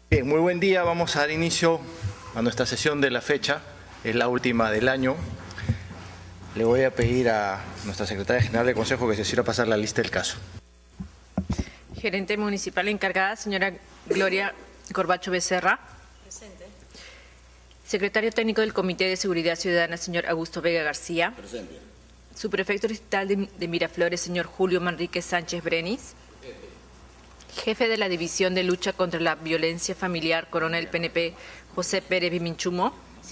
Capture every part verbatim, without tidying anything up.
Bien, muy buen día. Vamos a dar inicio a nuestra sesión de la fecha. Es la última del año. Le voy a pedir a nuestra secretaria general del Consejo que se sirva a pasar la lista del caso. Gerente municipal encargada, señora Gloria Corbacho Becerra. Presente. Secretario técnico del Comité de Seguridad Ciudadana, señor Augusto Vega García. Presente. Subprefecto distrital de, de Miraflores, señor Julio Manrique Sánchez Brenis. Jefe de la División de Lucha contra la Violencia Familiar, coronel P N P, José Pérez Biminchumo.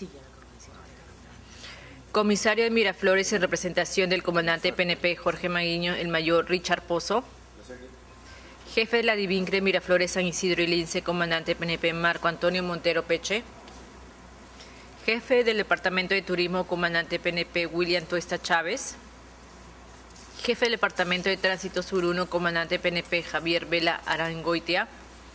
Comisario de Miraflores en representación del comandante P N P, Jorge Maguiño, el mayor Richard Pozo. Jefe de la Divincre Miraflores, San Isidro y Lince, comandante P N P, Marco Antonio Montero Peche. Jefe del Departamento de Turismo, comandante P N P, William Tuesta Chávez. Jefe del Departamento de Tránsito Sur uno, comandante P N P, Javier Vela Arangoitia.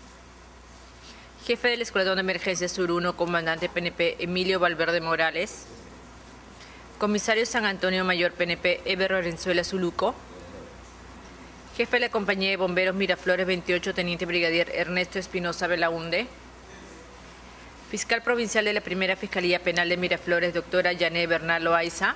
Jefe del Escuadrón de Emergencia Sur uno, comandante P N P, Emilio Valverde Morales. Comisario San Antonio Mayor P N P, Eber Lorenzuela Zuluco. Jefe de la Compañía de Bomberos Miraflores veintiocho, Teniente Brigadier Ernesto Espinosa Belaunde. Fiscal Provincial de la Primera Fiscalía Penal de Miraflores, doctora Yané Bernal Loaiza.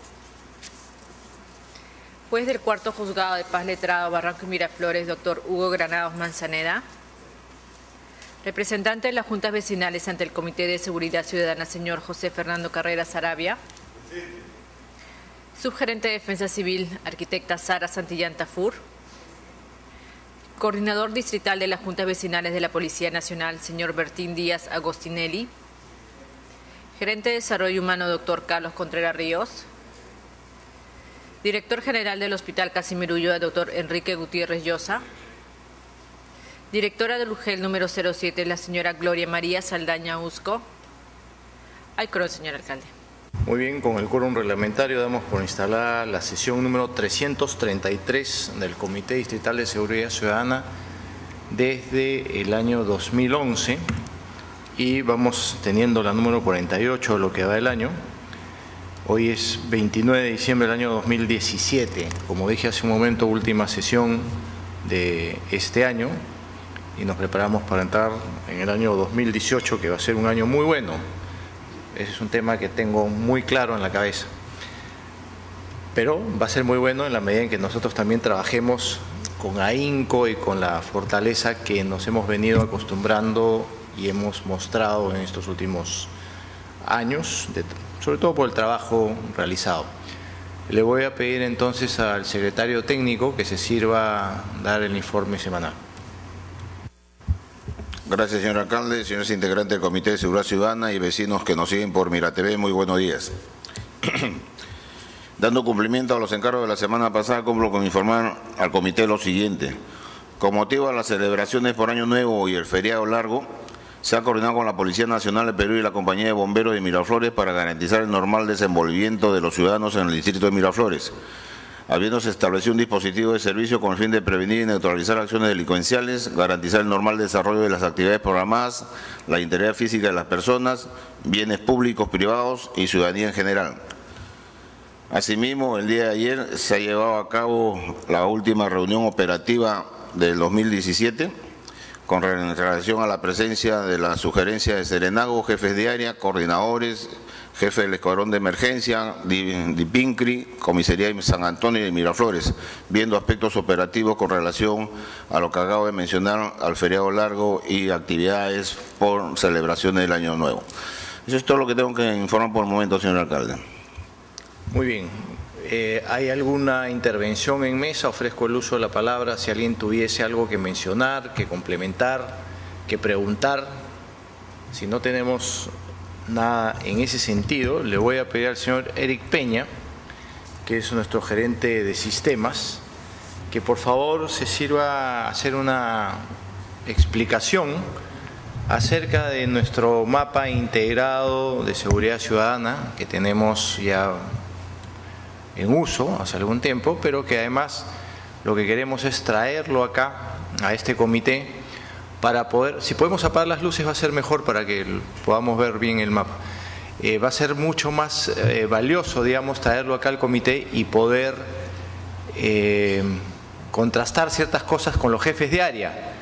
Juez del Cuarto Juzgado de Paz Letrado Barranco y Miraflores, doctor Hugo Granados Manzaneda. Representante de las Juntas Vecinales ante el Comité de Seguridad Ciudadana, señor José Fernando Carrera Sarabia. Subgerente de Defensa Civil, arquitecta Sara Santillán Tafur. Coordinador distrital de las Juntas Vecinales de la Policía Nacional, señor Bertín Díaz Agostinelli. Gerente de Desarrollo Humano, doctor Carlos Contreras Ríos. Director General del Hospital Casimiro Ulloa, doctor Enrique Gutiérrez Llosa. Directora del U G E L número cero siete, la señora Gloria María Saldaña Usco. Hay coro, señor alcalde. Muy bien, con el quórum reglamentario damos por instalada la sesión número trescientos treinta y tres del Comité Distrital de Seguridad Ciudadana desde el año dos mil once y vamos teniendo la número cuarenta y ocho de lo que va del año. Hoy es veintinueve de diciembre del año dos mil diecisiete, como dije hace un momento, última sesión de este año y nos preparamos para entrar en el año dos mil dieciocho, que va a ser un año muy bueno. Ese es un tema que tengo muy claro en la cabeza. Pero va a ser muy bueno en la medida en que nosotros también trabajemos con ahínco y con la fortaleza que nos hemos venido acostumbrando y hemos mostrado en estos últimos años, de, sobre todo por el trabajo realizado. Le voy a pedir entonces al secretario técnico que se sirva a dar el informe semanal. Gracias, señor alcalde, señores integrantes del Comité de Seguridad Ciudadana y vecinos que nos siguen por Mira T V, muy buenos días. Dando cumplimiento a los encargos de la semana pasada, cumplo con informar al comité lo siguiente. Con motivo a las celebraciones por Año Nuevo y el feriado largo, se ha coordinado con la Policía Nacional del Perú y la Compañía de Bomberos de Miraflores para garantizar el normal desenvolvimiento de los ciudadanos en el distrito de Miraflores, habiéndose establecido un dispositivo de servicio con el fin de prevenir y neutralizar acciones delincuenciales, garantizar el normal desarrollo de las actividades programadas, la integridad física de las personas, bienes públicos, privados y ciudadanía en general. Asimismo, el día de ayer se ha llevado a cabo la última reunión operativa del dos mil diecisiete con relación a la presencia de la sugerencia de Serenago, jefes de área, coordinadores, jefe del Escuadrón de Emergencia, Divincri, Comisaría de San Antonio y de Miraflores, viendo aspectos operativos con relación a lo que acabo de mencionar, al feriado largo y actividades por celebraciones del Año Nuevo. Eso es todo lo que tengo que informar por el momento, señor alcalde. Muy bien. Eh, ¿Hay alguna intervención en mesa? Ofrezco el uso de la palabra si alguien tuviese algo que mencionar, que complementar, que preguntar. Si no tenemos nada en ese sentido, le voy a pedir al señor Eric Peña, que es nuestro gerente de sistemas, que por favor se sirva a hacer una explicación acerca de nuestro mapa integrado de seguridad ciudadana que tenemos ya en uso hace algún tiempo, pero que además lo que queremos es traerlo acá a este comité para poder, si podemos apagar las luces va a ser mejor para que podamos ver bien el mapa. Eh, va a ser mucho más eh, valioso, digamos, traerlo acá al comité y poder eh, contrastar ciertas cosas con los jefes de área,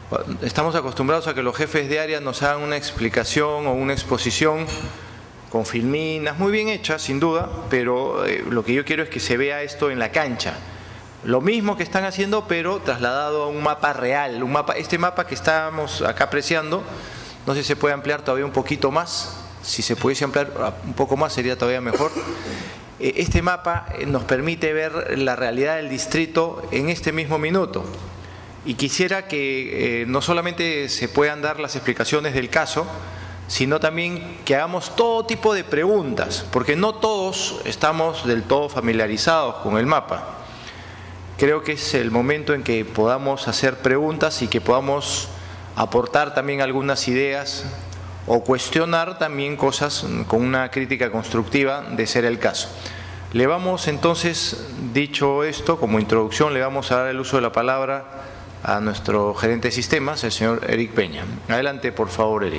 Estamos acostumbrados a que los jefes de área nos hagan una explicación o una exposición con filminas, muy bien hechas, sin duda, pero eh, lo que yo quiero es que se vea esto en la cancha. Lo mismo que están haciendo, pero trasladado a un mapa real. Un mapa, este mapa que estamos acá apreciando, no sé si se puede ampliar todavía un poquito más. Si se pudiese ampliar un poco más sería todavía mejor. Este mapa nos permite ver la realidad del distrito en este mismo minuto. Y quisiera que eh, no solamente se puedan dar las explicaciones del caso, sino también que hagamos todo tipo de preguntas, porque no todos estamos del todo familiarizados con el mapa. Creo que es el momento en que podamos hacer preguntas y que podamos aportar también algunas ideas o cuestionar también cosas con una crítica constructiva de ser el caso. Le vamos entonces, dicho esto, como introducción, le vamos a dar el uso de la palabra a nuestro gerente de sistemas, el señor Eric Peña. Adelante, por favor, Eric.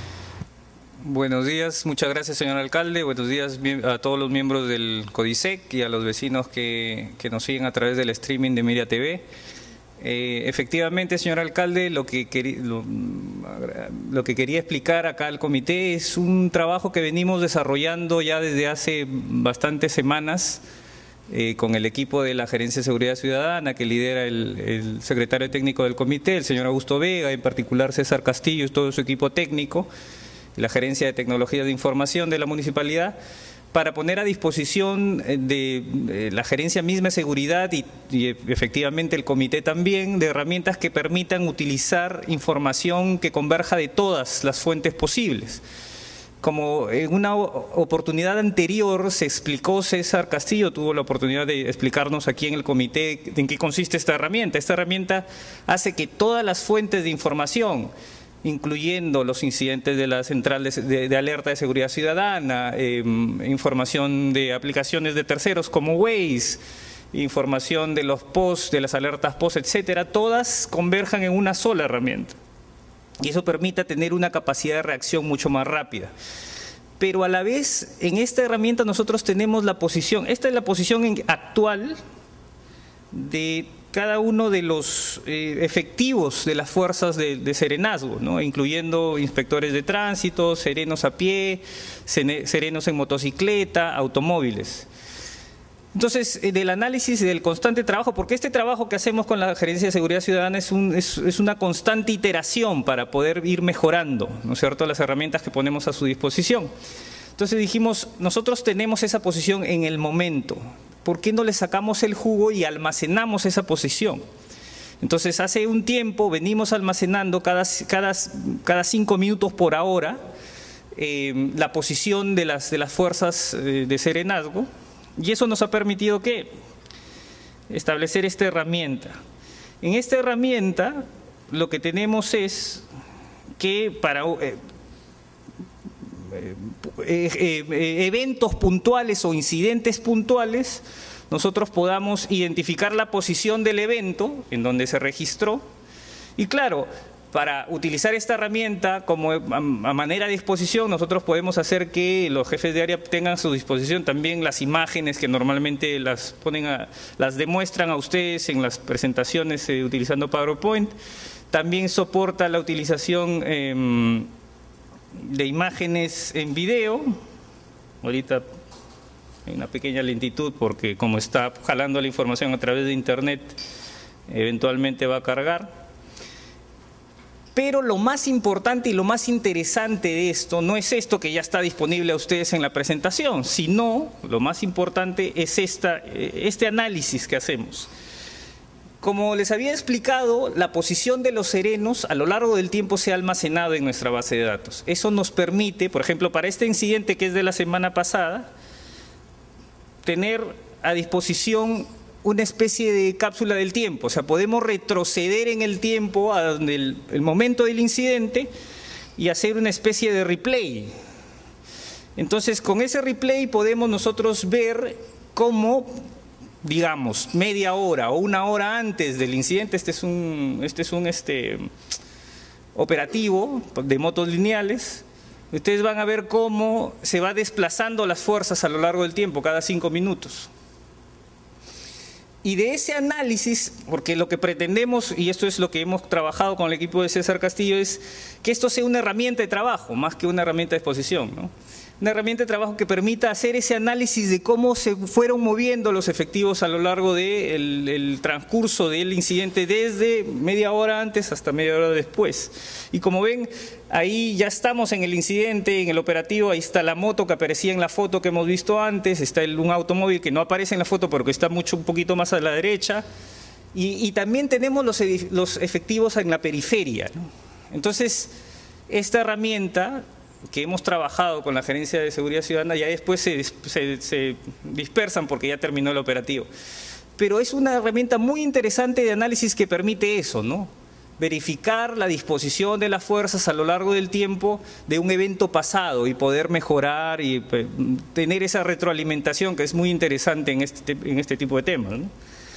Buenos días, muchas gracias, señor alcalde. Buenos días a todos los miembros del CODISEC y a los vecinos que, que nos siguen a través del streaming de Miria T V. Eh, efectivamente, señor alcalde, lo que, quería, lo, lo que quería explicar acá al comité es un trabajo que venimos desarrollando ya desde hace bastantes semanas eh, con el equipo de la Gerencia de Seguridad Ciudadana que lidera el, el secretario técnico del comité, el señor Augusto Vega, en particular César Castillo y todo su equipo técnico, la Gerencia de Tecnologías de Información de la Municipalidad, para poner a disposición de, de la gerencia misma de seguridad y, y efectivamente el comité también, de herramientas que permitan utilizar información que converja de todas las fuentes posibles. Como en una oportunidad anterior se explicó, César Castillo tuvo la oportunidad de explicarnos aquí en el comité en qué consiste esta herramienta. Esta herramienta hace que todas las fuentes de información, incluyendo los incidentes de la central de, de, de alerta de seguridad ciudadana, eh, información de aplicaciones de terceros como Waze, información de los posts, de las alertas post, etcétera, todas converjan en una sola herramienta. Y eso permite tener una capacidad de reacción mucho más rápida. Pero a la vez, en esta herramienta nosotros tenemos la posición, esta es la posición actual de cada uno de los eh, efectivos de las fuerzas de, de serenazgo, ¿no? Incluyendo inspectores de tránsito, serenos a pie, serenos en motocicleta, automóviles. Entonces, del análisis y del constante trabajo, porque este trabajo que hacemos con la Gerencia de Seguridad Ciudadana es, un, es, es una constante iteración para poder ir mejorando, ¿no es cierto?, las herramientas que ponemos a su disposición. Entonces dijimos, nosotros tenemos esa posición en el momento, ¿por qué no le sacamos el jugo y almacenamos esa posición? Entonces, hace un tiempo venimos almacenando cada, cada, cada cinco minutos por hora eh, la posición de las, de las fuerzas eh, de serenazgo, y eso nos ha permitido ¿qué? Establecer esta herramienta. En esta herramienta lo que tenemos es que para eh, eh, eh, eventos puntuales o incidentes puntuales, nosotros podamos identificar la posición del evento en donde se registró. Y claro, para utilizar esta herramienta como a manera de disposición, nosotros podemos hacer que los jefes de área tengan a su disposición también las imágenes que normalmente las ponen a, las demuestran a ustedes en las presentaciones eh, utilizando PowerPoint. También soporta la utilización eh, de imágenes en video. Ahorita hay una pequeña lentitud porque como está jalando la información a través de internet, eventualmente va a cargar. Pero lo más importante y lo más interesante de esto no es esto que ya está disponible a ustedes en la presentación, sino lo más importante es esta, este análisis que hacemos. Como les había explicado, la posición de los serenos a lo largo del tiempo se ha almacenado en nuestra base de datos. Eso nos permite, por ejemplo, para este incidente que es de la semana pasada, tener a disposición una especie de cápsula del tiempo, o sea, podemos retroceder en el tiempo a donde el, el momento del incidente y hacer una especie de replay. Entonces, con ese replay podemos nosotros ver cómo, digamos, media hora o una hora antes del incidente, este es un, este es un este, operativo de motos lineales, ustedes van a ver cómo se va desplazando las fuerzas a lo largo del tiempo, cada cinco minutos. Y de ese análisis, porque lo que pretendemos, y esto es lo que hemos trabajado con el equipo de César Castillo, es que esto sea una herramienta de trabajo, más que una herramienta de exposición, ¿no? Una herramienta de trabajo que permita hacer ese análisis de cómo se fueron moviendo los efectivos a lo largo del del transcurso del incidente, desde media hora antes hasta media hora después. Y como ven, ahí ya estamos en el incidente, en el operativo. Ahí está la moto que aparecía en la foto que hemos visto antes, está el, un automóvil que no aparece en la foto porque está mucho, un poquito más a la derecha, y, y también tenemos los, los efectivos en la periferia, ¿no? Entonces, esta herramienta que hemos trabajado con la Gerencia de Seguridad Ciudadana ya después se, se, se dispersan porque ya terminó el operativo. Pero es una herramienta muy interesante de análisis que permite eso, ¿no? Verificar la disposición de las fuerzas a lo largo del tiempo de un evento pasado y poder mejorar y pues, tener esa retroalimentación que es muy interesante en este, en este tipo de temas, ¿no?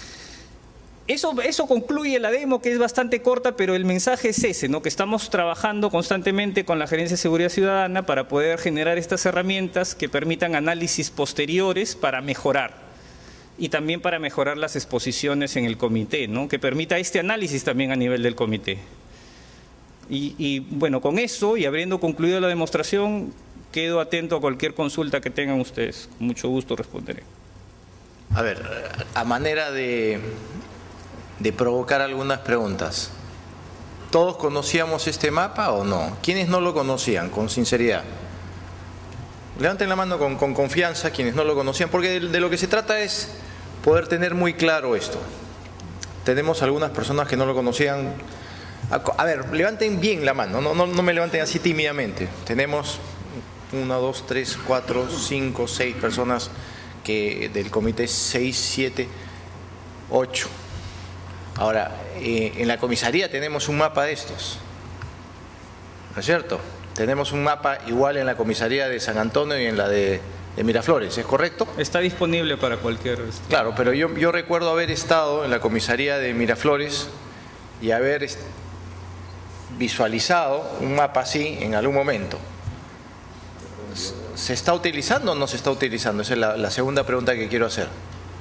Eso, eso concluye la demo, que es bastante corta, pero el mensaje es ese, ¿no? Que estamos trabajando constantemente con la Gerencia de Seguridad Ciudadana para poder generar estas herramientas que permitan análisis posteriores para mejorar. Y también para mejorar las exposiciones en el comité, ¿no? Que permita este análisis también a nivel del comité. Y, y bueno, con eso y habiendo concluido la demostración, quedo atento a cualquier consulta que tengan ustedes. Con mucho gusto responderé. A ver, a manera de... de provocar algunas preguntas. ¿Todos conocíamos este mapa o no? ¿Quiénes no lo conocían, con sinceridad? Levanten la mano con, con confianza quienes no lo conocían, porque de, de lo que se trata es poder tener muy claro esto. Tenemos algunas personas que no lo conocían. A, a ver, levanten bien la mano, no, no, no me levanten así tímidamente. Tenemos una, dos, tres, cuatro, cinco, seis personas que del comité, seis, siete, ocho. Ahora, eh, en la comisaría tenemos un mapa de estos, ¿no es cierto? Tenemos un mapa igual en la comisaría de San Antonio y en la de, de Miraflores, ¿es correcto? Está disponible para cualquier... Claro, pero yo, yo recuerdo haber estado en la comisaría de Miraflores y haber visualizado un mapa así en algún momento. ¿Se está utilizando o no se está utilizando? Esa es la, la segunda pregunta que quiero hacer.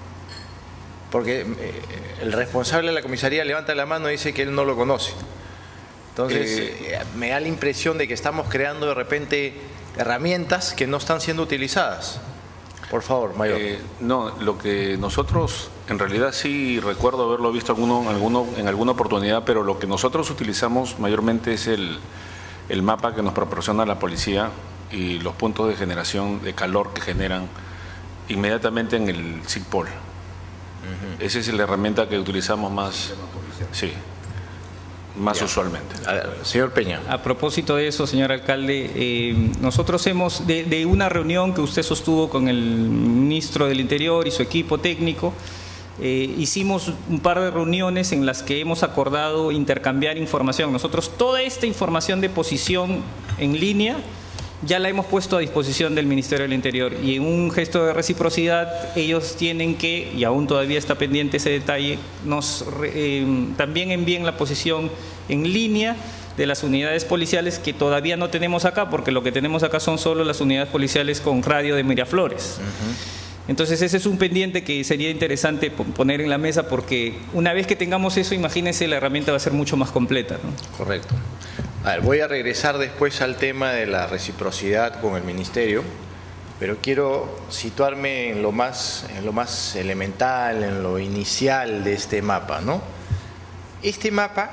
Porque el responsable de la comisaría levanta la mano y dice que él no lo conoce. Entonces, eh, me da la impresión de que estamos creando de repente herramientas que no están siendo utilizadas. Por favor, mayor. Eh, no, lo que nosotros, en realidad sí recuerdo haberlo visto alguno, alguno, en alguna oportunidad, pero lo que nosotros utilizamos mayormente es el, el mapa que nos proporciona la policía y los puntos de generación de calor que generan inmediatamente en el SIGPOL. Uh-huh. Esa es la herramienta que utilizamos más, sí, más ya. usualmente. A ver, señor Peña. A propósito de eso, señor alcalde, eh, nosotros hemos, de, de una reunión que usted sostuvo con el ministro del Interior y su equipo técnico, eh, hicimos un par de reuniones en las que hemos acordado intercambiar información. Nosotros toda esta información de posición en línea ya la hemos puesto a disposición del Ministerio del Interior y en un gesto de reciprocidad ellos tienen que, y aún todavía está pendiente ese detalle, nos eh, también envíen la posición en línea de las unidades policiales que todavía no tenemos acá, porque lo que tenemos acá son solo las unidades policiales con radio de Miraflores. Uh-huh. Entonces ese es un pendiente que sería interesante poner en la mesa, porque una vez que tengamos eso, imagínense, la herramienta va a ser mucho más completa, ¿no? Correcto. A ver, voy a regresar después al tema de la reciprocidad con el Ministerio, pero quiero situarme en lo más, en lo más elemental, en lo inicial de este mapa, ¿no? Este mapa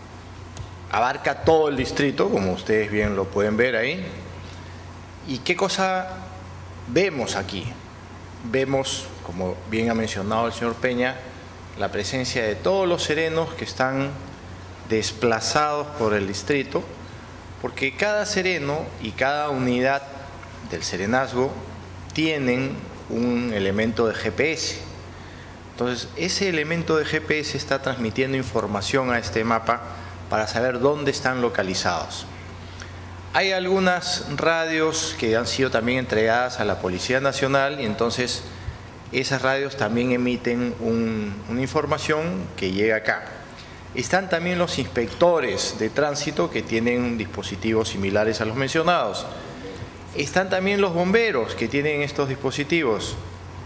abarca todo el distrito, como ustedes bien lo pueden ver ahí. ¿Y qué cosa vemos aquí? Vemos, como bien ha mencionado el señor Peña, la presencia de todos los serenos que están desplazados por el distrito, porque cada sereno y cada unidad del serenazgo tienen un elemento de G P S. Entonces, ese elemento de G P S está transmitiendo información a este mapa para saber dónde están localizados. Hay algunas radios que han sido también entregadas a la Policía Nacional y entonces esas radios también emiten un, una información que llega acá. Están también los inspectores de tránsito que tienen dispositivos similares a los mencionados. Están también los bomberos que tienen estos dispositivos.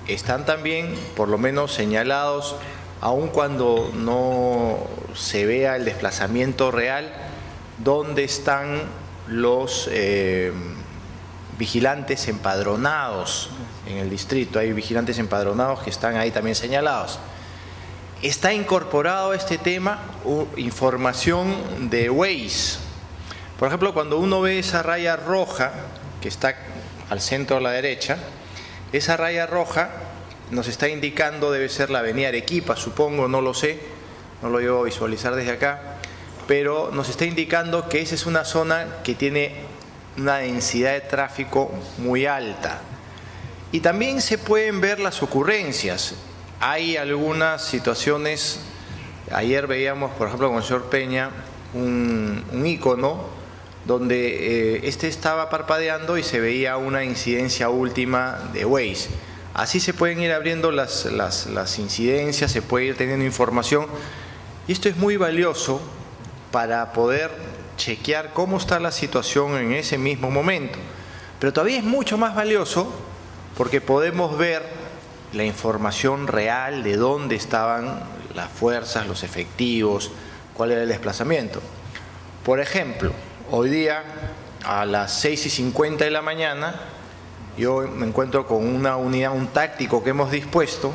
están también, por lo menos, señalados, aun cuando no se vea el desplazamiento real, dónde están los eh, vigilantes empadronados en el distrito. Hay vigilantes empadronados que están ahí también señalados. Está incorporado a este tema uh, información de Waze. Por ejemplo, cuando uno ve esa raya roja que está al centro a la derecha, esa raya roja nos está indicando, debe ser la avenida Arequipa, supongo, no lo sé, no lo llevo a visualizar desde acá, pero nos está indicando que esa es una zona que tiene una densidad de tráfico muy alta. Y también se pueden ver las ocurrencias. Hay algunas situaciones, ayer veíamos, por ejemplo, con el señor Peña, un, un ícono donde eh, este estaba parpadeando y se veía una incidencia última de Waze. Así se pueden ir abriendo las, las, las incidencias, se puede ir teniendo información, y esto es muy valioso para poder chequear cómo está la situación en ese mismo momento. Pero todavía es mucho más valioso porque podemos ver la información real de dónde estaban las fuerzas, los efectivos, cuál era el desplazamiento. Por ejemplo, hoy día a las seis y cincuenta de la mañana yo me encuentro con una unidad, un táctico que hemos dispuesto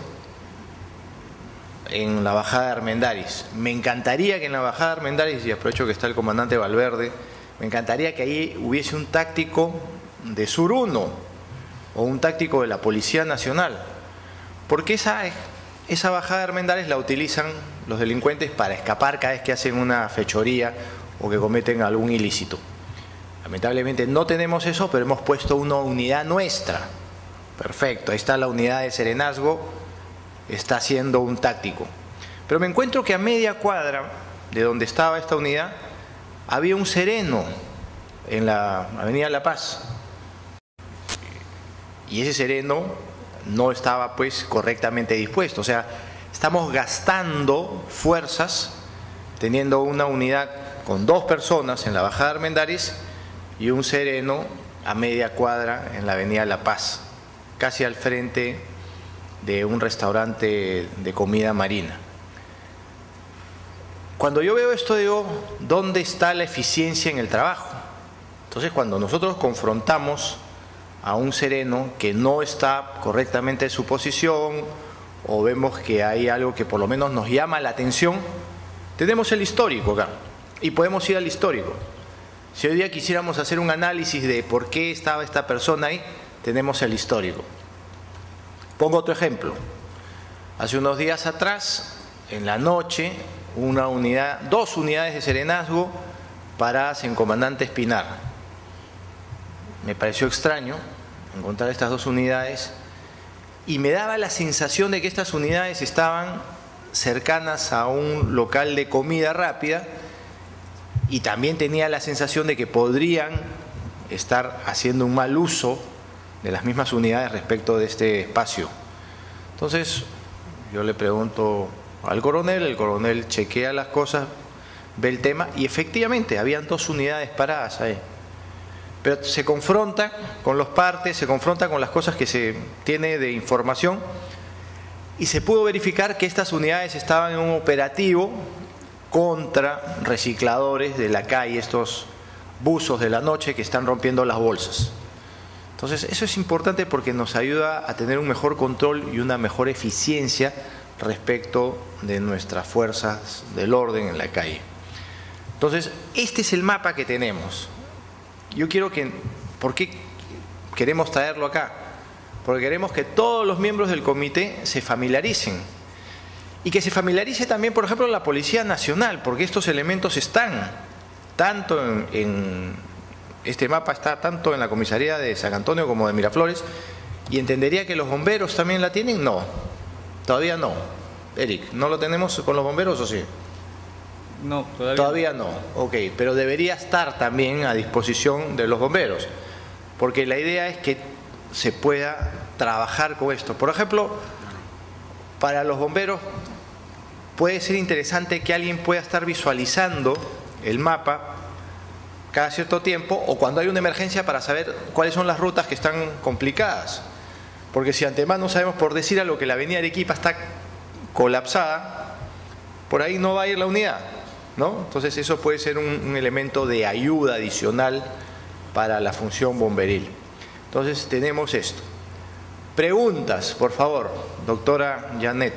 en la bajada de Armendáriz. Me encantaría que en la bajada de Armendáriz, y aprovecho que está el comandante Valverde, me encantaría que ahí hubiese un táctico de Sur uno o un táctico de la Policía Nacional, porque esa, esa bajada de Armendáriz la utilizan los delincuentes para escapar cada vez que hacen una fechoría o que cometen algún ilícito. Lamentablemente no tenemos eso, pero hemos puesto una unidad nuestra. Perfecto, ahí está la unidad de Serenazgo, está haciendo un táctico. Pero me encuentro que a media cuadra de donde estaba esta unidad había un sereno en la avenida La Paz. Y ese sereno no estaba pues correctamente dispuesto. O sea, estamos gastando fuerzas teniendo una unidad con dos personas en la bajada de Armendáriz y un sereno a media cuadra en la avenida La Paz, casi al frente de un restaurante de comida marina. Cuando yo veo esto digo, ¿dónde está la eficiencia en el trabajo? Entonces, cuando nosotros confrontamos a un sereno que no está correctamente en su posición o vemos que hay algo que por lo menos nos llama la atención, tenemos el histórico acá y podemos ir al histórico. Si hoy día quisiéramos hacer un análisis de por qué estaba esta persona ahí, tenemos el histórico. Pongo otro ejemplo. Hace unos días atrás, en la noche, una unidad, dos unidades de serenazgo paradas en Comandante Espinar. Me pareció extraño encontrar estas dos unidades y me daba la sensación de que estas unidades estaban cercanas a un local de comida rápida y también tenía la sensación de que podrían estar haciendo un mal uso de las mismas unidades respecto de este espacio. Entonces yo le pregunto al coronel, el coronel chequea las cosas, ve el tema y efectivamente habían dos unidades paradas ahí. Pero se confronta con los partes, se confronta con las cosas que se tiene de información y se pudo verificar que estas unidades estaban en un operativo contra recicladores de la calle, estos buzos de la noche que están rompiendo las bolsas. Entonces eso es importante porque nos ayuda a tener un mejor control y una mejor eficiencia respecto de nuestras fuerzas del orden en la calle. Entonces este es el mapa que tenemos. Yo quiero que, ¿por qué queremos traerlo acá? Porque queremos que todos los miembros del comité se familiaricen y que se familiarice también, por ejemplo, la Policía Nacional, porque estos elementos están tanto en, en este mapa, está tanto en la comisaría de San Antonio como de Miraflores, y entendería que los bomberos también la tienen. No, todavía no. Eric, ¿no lo tenemos con los bomberos o sí? No, todavía, todavía no. Ok, pero debería estar también a disposición de los bomberos, porque la idea es que se pueda trabajar con esto. Por ejemplo, para los bomberos puede ser interesante que alguien pueda estar visualizando el mapa cada cierto tiempo o cuando hay una emergencia para saber cuáles son las rutas que están complicadas. Porque si antemano sabemos, por decir algo, que la avenida Arequipa está colapsada, por ahí no va a ir la unidad, ¿no? Entonces eso puede ser un, un elemento de ayuda adicional para la función bomberil. Entonces tenemos esto. Preguntas, por favor, doctora Janet.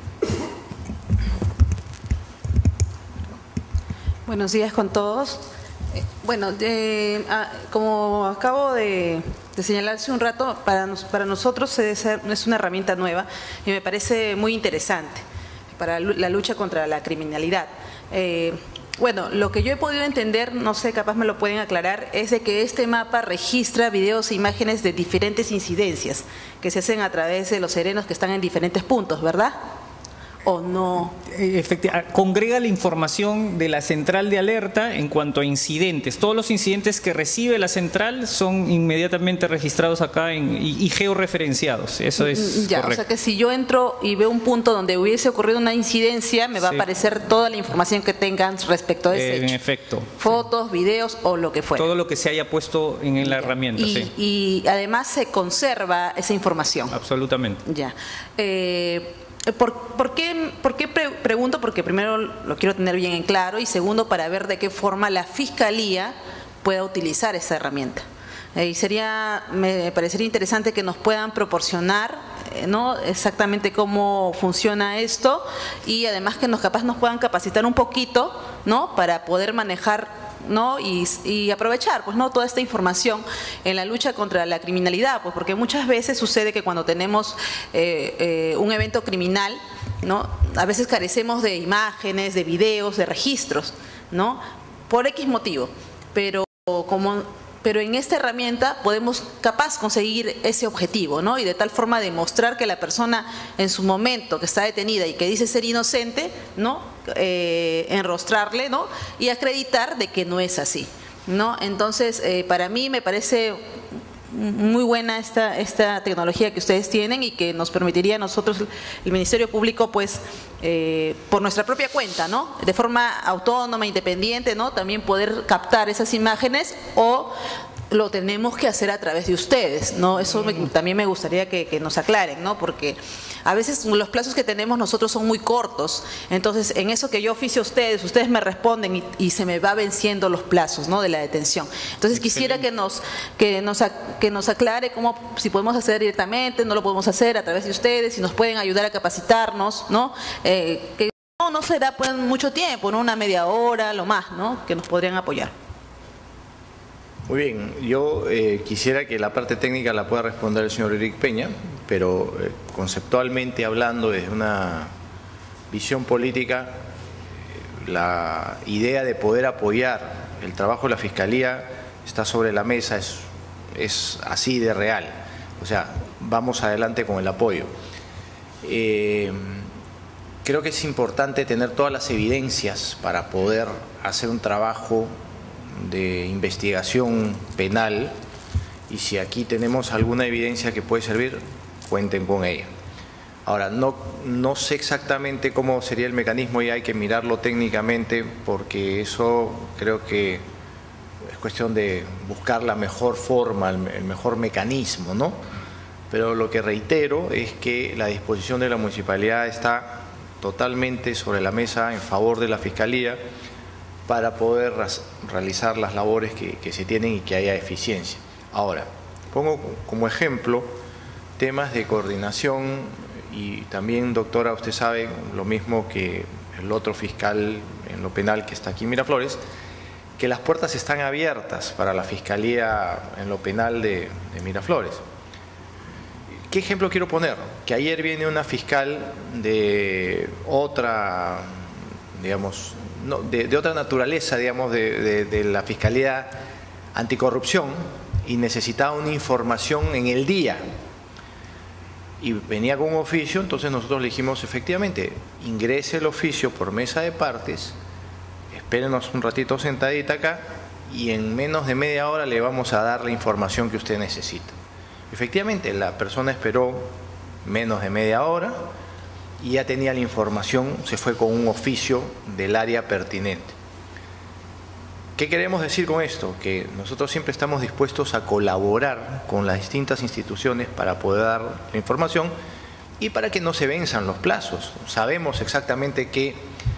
Buenos días con todos. Eh, bueno, de, ah, como acabo de, de señalar hace un rato, para, nos, para nosotros es, es una herramienta nueva y me parece muy interesante para la lucha contra la criminalidad. Eh, Bueno, lo que yo he podido entender, no sé, capaz me lo pueden aclarar, es de que este mapa registra videos e imágenes de diferentes incidencias que se hacen a través de los serenos que están en diferentes puntos, ¿verdad? ¿O no? Efectivamente, congrega la información de la central de alerta en cuanto a incidentes. Todos los incidentes que recibe la central son inmediatamente registrados acá en, y, y georreferenciados. Eso es ya, correcto. O sea que si yo entro y veo un punto donde hubiese ocurrido una incidencia, me va sí. a aparecer toda la información que tengan respecto a ese eh, hecho. En efecto. Fotos, sí. videos o lo que fuera. Todo lo que se haya puesto en la ya. herramienta. Y, sí. y además se conserva esa información. Absolutamente. Ya. Eh, ¿Por, por qué, por qué pre, pregunto? Porque primero lo quiero tener bien en claro y segundo para ver de qué forma la Fiscalía pueda utilizar esa herramienta. Eh, y sería, me parecería interesante que nos puedan proporcionar eh, ¿no? exactamente cómo funciona esto y además que nos capaz nos puedan capacitar un poquito, ¿no? Para poder manejar, ¿no? Y, y aprovechar pues no toda esta información en la lucha contra la criminalidad, pues porque muchas veces sucede que cuando tenemos eh, eh, un evento criminal, ¿no? A veces carecemos de imágenes, de videos, de registros, ¿no? Por X motivo, pero como pero en esta herramienta podemos capaz conseguir ese objetivo, ¿no? Y de tal forma demostrar que la persona en su momento que está detenida y que dice ser inocente, ¿no? Eh, enrostrarle, ¿no? Y acreditar de que no es así, ¿no? Entonces, eh, para mí me parece muy buena esta, esta tecnología que ustedes tienen y que nos permitiría a nosotros, el Ministerio Público, pues, eh, por nuestra propia cuenta, ¿no? De forma autónoma, independiente, ¿no? También poder captar esas imágenes o lo tenemos que hacer a través de ustedes, ¿no? Eso me, también me gustaría que, que nos aclaren, ¿no? Porque a veces los plazos que tenemos nosotros son muy cortos, entonces en eso que yo oficio a ustedes, ustedes me responden y, y se me va venciendo los plazos, ¿no? De la detención. Entonces quisiera que nos, que nos, que nos aclare cómo, si podemos hacer directamente, no lo podemos hacer a través de ustedes, si nos pueden ayudar a capacitarnos, ¿no? Eh, que no, no será pues mucho tiempo, ¿no? Una media hora, lo más, ¿no? Que nos podrían apoyar. Muy bien, yo eh, quisiera que la parte técnica la pueda responder el señor Eric Peña, pero eh, conceptualmente hablando desde una visión política, eh, la idea de poder apoyar el trabajo de la Fiscalía está sobre la mesa, es, es así de real, o sea, vamos adelante con el apoyo. Eh, creo que es importante tener todas las evidencias para poder hacer un trabajo de investigación penal y si aquí tenemos alguna evidencia que puede servir, cuenten con ella. Ahora, no, no sé exactamente cómo sería el mecanismo y hay que mirarlo técnicamente porque eso creo que es cuestión de buscar la mejor forma, el, el mejor mecanismo, ¿no? Pero lo que reitero es que la disposición de la Municipalidad está totalmente sobre la mesa en favor de la Fiscalía para poder realizar las labores que, que se tienen y que haya eficiencia. Ahora, pongo como ejemplo temas de coordinación y también, doctora, usted sabe lo mismo que el otro fiscal en lo penal que está aquí en Miraflores, que las puertas están abiertas para la Fiscalía en lo penal de, de Miraflores. ¿Qué ejemplo quiero poner? Que ayer viene una fiscal de otra, digamos, No, de, de otra naturaleza, digamos, de, de, de la Fiscalía Anticorrupción y necesitaba una información en el día y venía con un oficio, entonces nosotros le dijimos efectivamente, ingrese el oficio por mesa de partes, espérenos un ratito sentadita acá y en menos de media hora le vamos a dar la información que usted necesita. Efectivamente, la persona esperó menos de media hora y ya tenía la información, se fue con un oficio del área pertinente. ¿Qué queremos decir con esto? Que nosotros siempre estamos dispuestos a colaborar con las distintas instituciones para poder dar la información y para que no se venzan los plazos. Sabemos exactamente que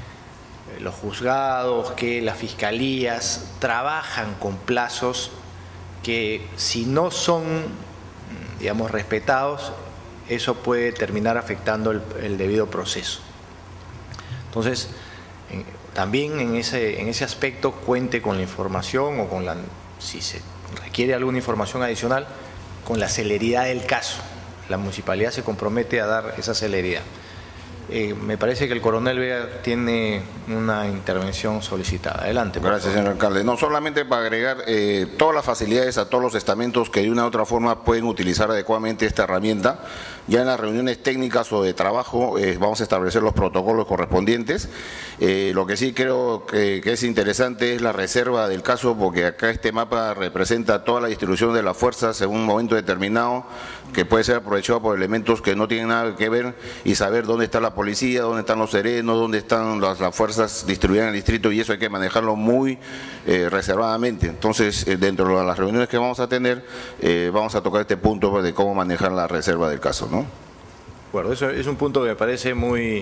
los juzgados, que las fiscalías trabajan con plazos que si no son, digamos, respetados, eso puede terminar afectando el, el debido proceso. Entonces, en, también en ese, en ese aspecto cuente con la información o con la, si se requiere alguna información adicional, con la celeridad del caso. La municipalidad se compromete a dar esa celeridad. Eh, me parece que el coronel Vega tiene una intervención solicitada. Adelante. Gracias, señor alcalde. No, solamente para agregar eh, todas las facilidades a todos los estamentos que de una u otra forma pueden utilizar adecuadamente esta herramienta. Ya en las reuniones técnicas o de trabajo eh, vamos a establecer los protocolos correspondientes. Eh, lo que sí creo que, que es interesante es la reserva del caso, porque acá este mapa representa toda la distribución de las fuerzas en un momento determinado, que puede ser aprovechado por elementos que no tienen nada que ver, y saber dónde está la policía, dónde están los serenos, dónde están las, las fuerzas distribuidas en el distrito, y eso hay que manejarlo muy eh, reservadamente. Entonces, eh, dentro de las reuniones que vamos a tener, eh, vamos a tocar este punto de cómo manejar la reserva del caso, ¿no? Bueno, eso es un punto que me parece muy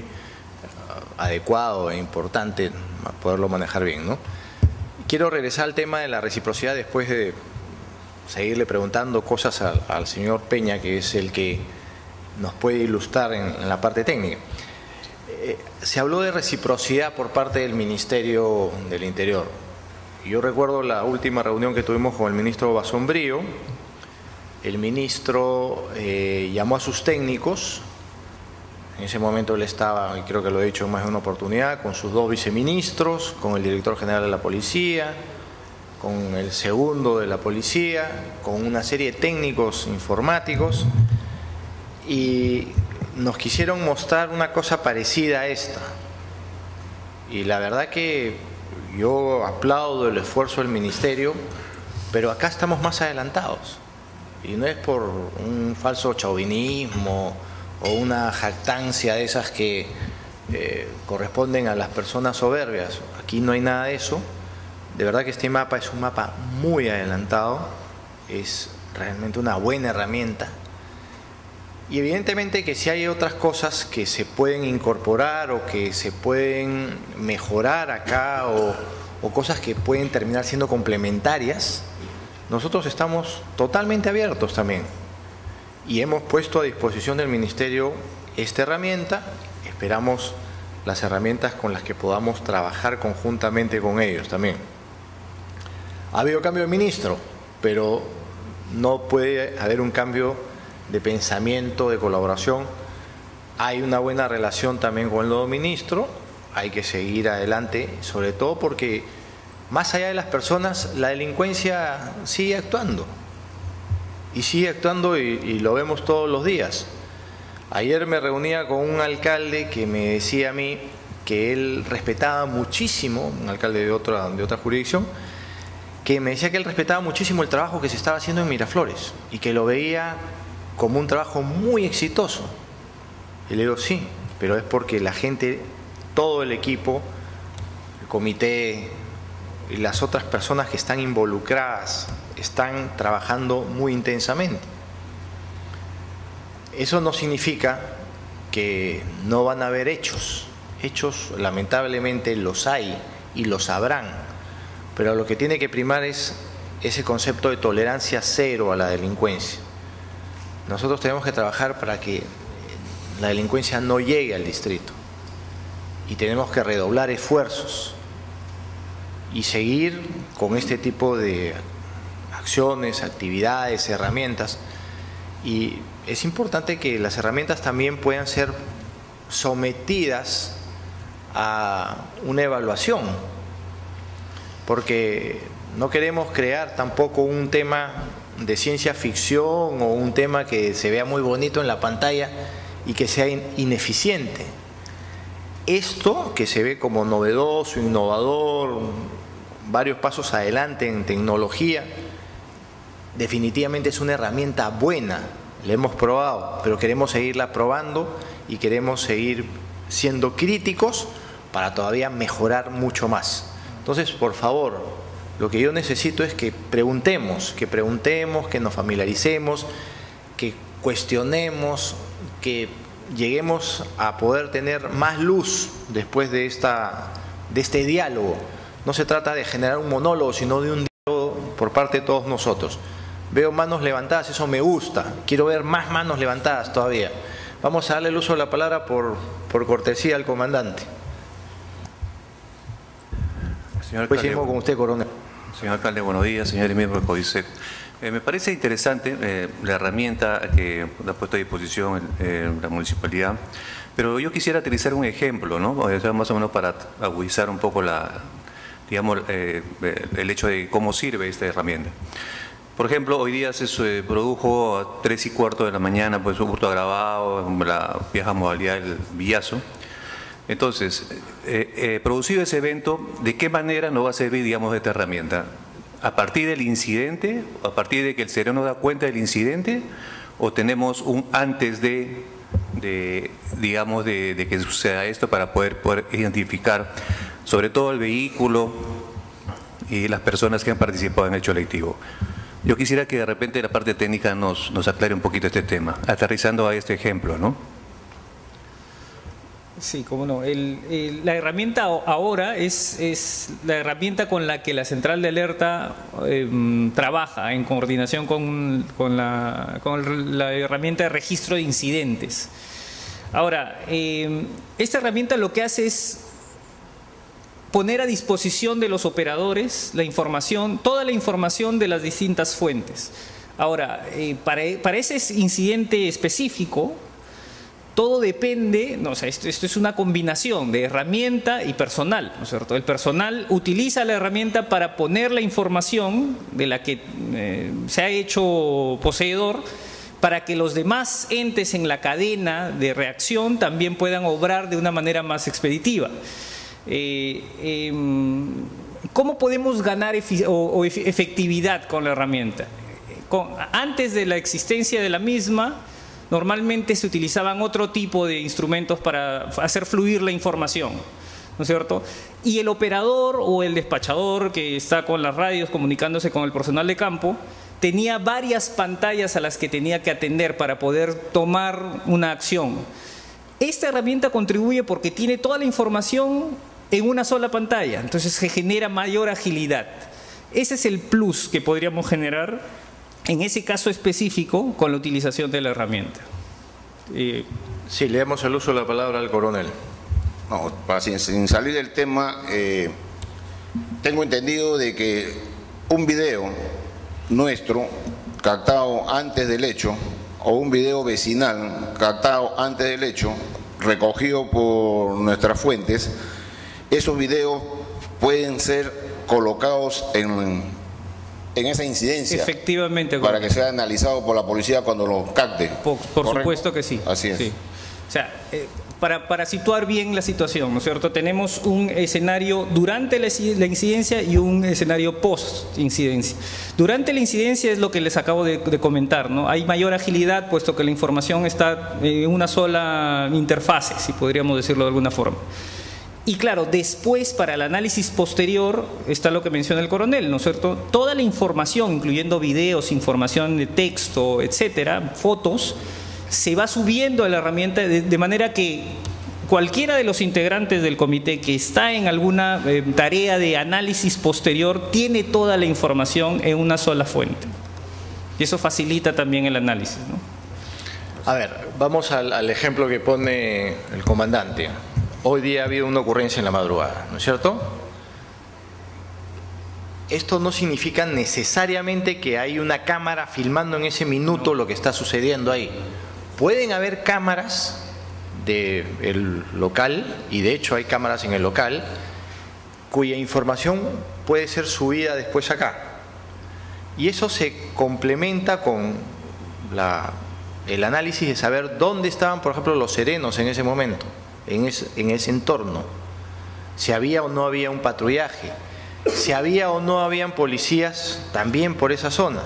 adecuado e importante poderlo manejar bien, ¿no? Quiero regresar al tema de la reciprocidad después de seguirle preguntando cosas al, al señor Peña, que es el que nos puede ilustrar en, en la parte técnica. Eh, se habló de reciprocidad por parte del Ministerio del Interior. Yo recuerdo la última reunión que tuvimos con el ministro Basombrío. El ministro eh, llamó a sus técnicos. En ese momento él estaba, y creo que lo he dicho en más de una oportunidad, con sus dos viceministros, con el director general de la policía, con el segundo de la policía, con una serie de técnicos informáticos, y nos quisieron mostrar una cosa parecida a esta. Y la verdad que yo aplaudo el esfuerzo del ministerio, pero acá estamos más adelantados. Y no es por un falso chauvinismo o una jactancia de esas que eh, corresponden a las personas soberbias. Aquí no hay nada de eso. De verdad que este mapa es un mapa muy adelantado, es realmente una buena herramienta. Y evidentemente que si hay otras cosas que se pueden incorporar o que se pueden mejorar acá, o, o cosas que pueden terminar siendo complementarias, nosotros estamos totalmente abiertos también. Y hemos puesto a disposición del Ministerio esta herramienta. Esperamos las herramientas con las que podamos trabajar conjuntamente con ellos también. Ha habido cambio de ministro, pero no puede haber un cambio de pensamiento, de colaboración. Hay una buena relación también con el nuevo ministro, hay que seguir adelante, sobre todo porque más allá de las personas, la delincuencia sigue actuando. Y sigue actuando y, y lo vemos todos los días. Ayer me reunía con un alcalde que me decía a mí que él respetaba muchísimo, un alcalde de otra, de otra jurisdicción, que me decía que él respetaba muchísimo el trabajo que se estaba haciendo en Miraflores y que lo veía como un trabajo muy exitoso. Y le digo, sí, pero es porque la gente, todo el equipo, el comité y las otras personas que están involucradas están trabajando muy intensamente. Eso no significa que no van a haber hechos. Hechos lamentablemente los hay y los habrán, pero lo que tiene que primar es ese concepto de tolerancia cero a la delincuencia. Nosotros tenemos que trabajar para que la delincuencia no llegue al distrito y tenemos que redoblar esfuerzos y seguir con este tipo de acciones, actividades, herramientas. Y es importante que las herramientas también puedan ser sometidas a una evaluación, porque no queremos crear tampoco un tema de ciencia ficción o un tema que se vea muy bonito en la pantalla y que sea ineficiente. Esto que se ve como novedoso, innovador, varios pasos adelante en tecnología, definitivamente es una herramienta buena, la hemos probado, pero queremos seguirla probando y queremos seguir siendo críticos para todavía mejorar mucho más. Entonces, por favor, Lo que yo necesito es que preguntemos, que preguntemos, que nos familiaricemos, que cuestionemos, que lleguemos a poder tener más luz después de, esta, de este diálogo. No se trata de generar un monólogo, sino de un diálogo por parte de todos nosotros. Veo manos levantadas, eso me gusta. Quiero ver más manos levantadas todavía. Vamos a darle el uso de la palabra por, por cortesía al comandante. Señor alcalde, seguimos con usted, coronel. Señor alcalde, buenos días, señores miembros del CODISEC. Eh, me parece interesante eh, la herramienta que ha puesto a disposición eh, la municipalidad, pero yo quisiera utilizar un ejemplo, ¿no? O sea, más o menos para agudizar un poco la, digamos, eh, el hecho de cómo sirve esta herramienta. Por ejemplo, hoy día se eh, produjo a tres y cuarto de la mañana pues, un hurto agravado en la vieja modalidad del Villazo. Entonces, eh, eh, producido ese evento, ¿de qué manera nos va a servir, digamos, esta herramienta? ¿A partir del incidente? ¿A partir de que el sereno da cuenta del incidente? ¿O tenemos un antes de, de digamos, de, de que suceda esto para poder, poder identificar, sobre todo el vehículo y las personas que han participado en el hecho delictivo? Yo quisiera que de repente la parte técnica nos, nos aclare un poquito este tema, aterrizando a este ejemplo, ¿no? Sí, cómo no. El, el, la herramienta ahora es, es la herramienta con la que la central de alerta eh, trabaja en coordinación con, con, la, con la herramienta de registro de incidentes. Ahora, eh, esta herramienta lo que hace es poner a disposición de los operadores la información, toda la información de las distintas fuentes. Ahora, eh, para, para ese incidente específico, todo depende, no, o sea, esto, esto es una combinación de herramienta y personal, ¿no es cierto? El personal utiliza la herramienta para poner la información de la que eh, se ha hecho poseedor para que los demás entes en la cadena de reacción también puedan obrar de una manera más expeditiva. Eh, eh, ¿Cómo podemos ganar efi o, o efectividad con la herramienta? Con, antes de la existencia de la misma, normalmente se utilizaban otro tipo de instrumentos para hacer fluir la información, ¿no es cierto? Y el operador o el despachador que está con las radios comunicándose con el personal de campo tenía varias pantallas a las que tenía que atender para poder tomar una acción. Esta herramienta contribuye porque tiene toda la información en una sola pantalla, entonces se genera mayor agilidad. Ese es el plus que podríamos generar en ese caso específico con la utilización de la herramienta. Eh, sí, le damos el uso de la palabra al coronel. No, para, sin, sin salir del tema, eh, tengo entendido de que un video nuestro captado antes del hecho o un video vecinal captado antes del hecho, recogido por nuestras fuentes, esos videos pueden ser colocados en, en esa incidencia. Efectivamente. Para que sea analizado por la policía cuando lo capte. Por, por supuesto que sí. Así es. Sí. O sea, eh, para, para situar bien la situación, ¿no es cierto? Tenemos un escenario durante la, la incidencia y un escenario post-incidencia. Durante la incidencia es lo que les acabo de, de comentar, ¿no? Hay mayor agilidad puesto que la información está en una sola interfase, si podríamos decirlo de alguna forma. Y claro, después para el análisis posterior está lo que menciona el coronel, ¿no es cierto? Toda la información, incluyendo videos, información de texto, etcétera, fotos, se va subiendo a la herramienta de, de manera que cualquiera de los integrantes del comité que está en alguna eh, tarea de análisis posterior tiene toda la información en una sola fuente. Y eso facilita también el análisis, ¿no? A ver, vamos al, al ejemplo que pone el comandante. Hoy día ha habido una ocurrencia en la madrugada, ¿no es cierto? Esto no significa necesariamente que hay una cámara filmando en ese minuto lo que está sucediendo ahí. Pueden haber cámaras del local, y de hecho hay cámaras en el local, cuya información puede ser subida después acá. Y eso se complementa con la, el análisis de saber dónde estaban, por ejemplo, los serenos en ese momento. En ese, en ese entorno, si había o no había un patrullaje, si había o no habían policías también por esa zona,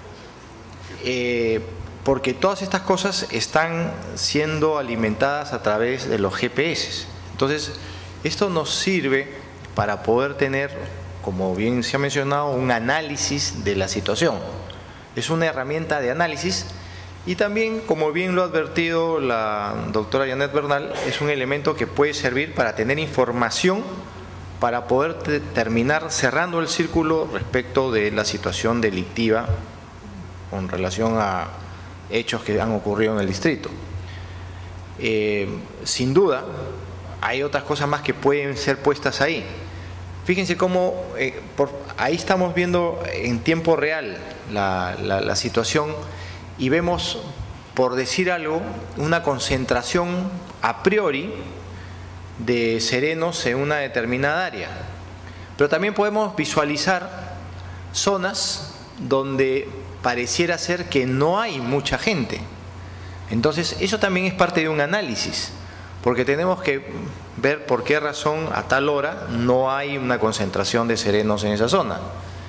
eh, porque todas estas cosas están siendo alimentadas a través de los G P S. Entonces, esto nos sirve para poder tener como bien se ha mencionado, un análisis de la situación. Es una herramienta de análisis y también, como bien lo ha advertido la doctora Janet Bernal, es un elemento que puede servir para tener información para poder terminar cerrando el círculo respecto de la situación delictiva con relación a hechos que han ocurrido en el distrito. Eh, sin duda, hay otras cosas más que pueden ser puestas ahí. Fíjense cómo eh, por, ahí estamos viendo en tiempo real la, la, la situación y vemos, por decir algo, una concentración a priori de serenos en una determinada área. Pero también podemos visualizar zonas donde pareciera ser que no hay mucha gente. Entonces, eso también es parte de un análisis, porque tenemos que ver por qué razón a tal hora no hay una concentración de serenos en esa zona.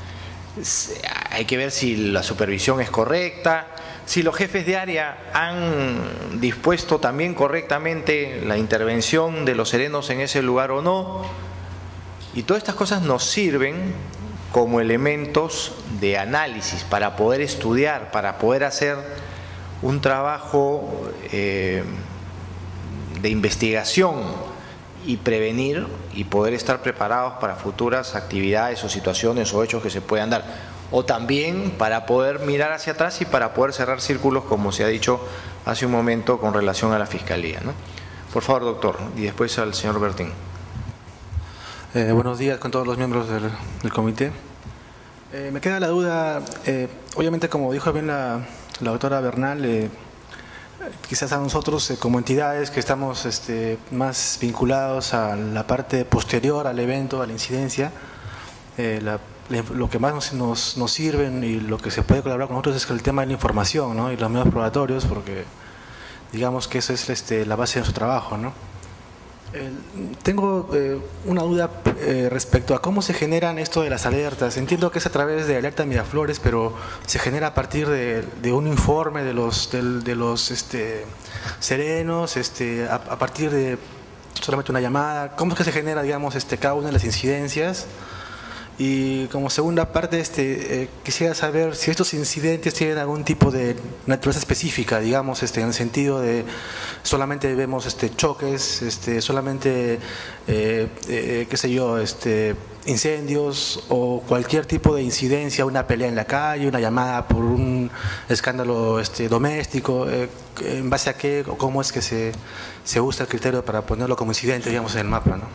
Hay que ver si la supervisión es correcta, si los jefes de área han dispuesto también correctamente la intervención de los serenos en ese lugar o no. Y todas estas cosas nos sirven como elementos de análisis para poder estudiar, para poder hacer un trabajo eh, de investigación y prevenir y poder estar preparados para futuras actividades o situaciones o hechos que se puedan dar. O también para poder mirar hacia atrás y para poder cerrar círculos, como se ha dicho hace un momento con relación a la Fiscalía, ¿no? Por favor, doctor, y después al señor Bertín. Eh, buenos días con todos los miembros del, del comité. Eh, me queda la duda, eh, obviamente como dijo bien la, la doctora Bernal, eh, quizás a nosotros eh, como entidades que estamos este, más vinculados a la parte posterior al evento, a la incidencia, eh, la lo que más nos, nos, nos sirven y lo que se puede colaborar con nosotros es el tema de la información, ¿no? Y los medios probatorios, porque digamos que eso es este, la base de nuestro trabajo, ¿no? Eh, tengo eh, una duda eh, respecto a cómo se generan esto de las alertas. Entiendo que es a través de Alerta Miraflores, pero se genera a partir de, de un informe de los, de, de los este, serenos, este, a, a partir de solamente una llamada. ¿Cómo es que se genera, digamos, este, cada una de las incidencias? Y como segunda parte, este, eh, quisiera saber si estos incidentes tienen algún tipo de naturaleza específica, digamos, este, en el sentido de solamente vemos este, choques, este, solamente, eh, eh, qué sé yo, este, incendios o cualquier tipo de incidencia, una pelea en la calle, una llamada por un escándalo este, doméstico, eh, en base a qué o cómo es que se, se usa el criterio para ponerlo como incidente, digamos, en el mapa, ¿no?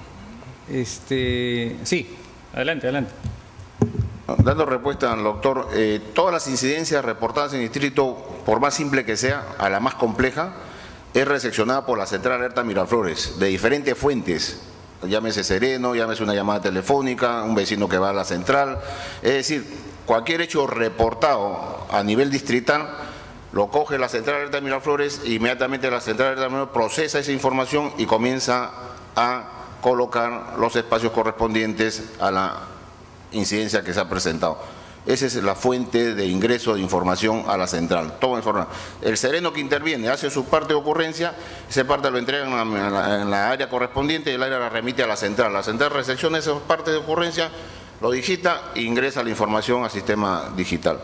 Este, sí. Adelante, adelante. Dando respuesta al doctor, eh, todas las incidencias reportadas en el distrito, por más simple que sea, a la más compleja, es recepcionada por la Central Alerta Miraflores, de diferentes fuentes, llámese sereno, llámese una llamada telefónica, un vecino que va a la central, es decir, cualquier hecho reportado a nivel distrital, lo coge la Central Alerta Miraflores e inmediatamente la Central Alerta Miraflores procesa esa información y comienza a colocar los espacios correspondientes a la incidencia que se ha presentado. Esa es la fuente de ingreso de información a la central. Todo informa. El sereno que interviene hace su parte de ocurrencia, esa parte lo entrega en la, en la, en la área correspondiente y el área la remite a la central. La central recepciona esa parte de ocurrencia, lo digita e ingresa la información al sistema digital.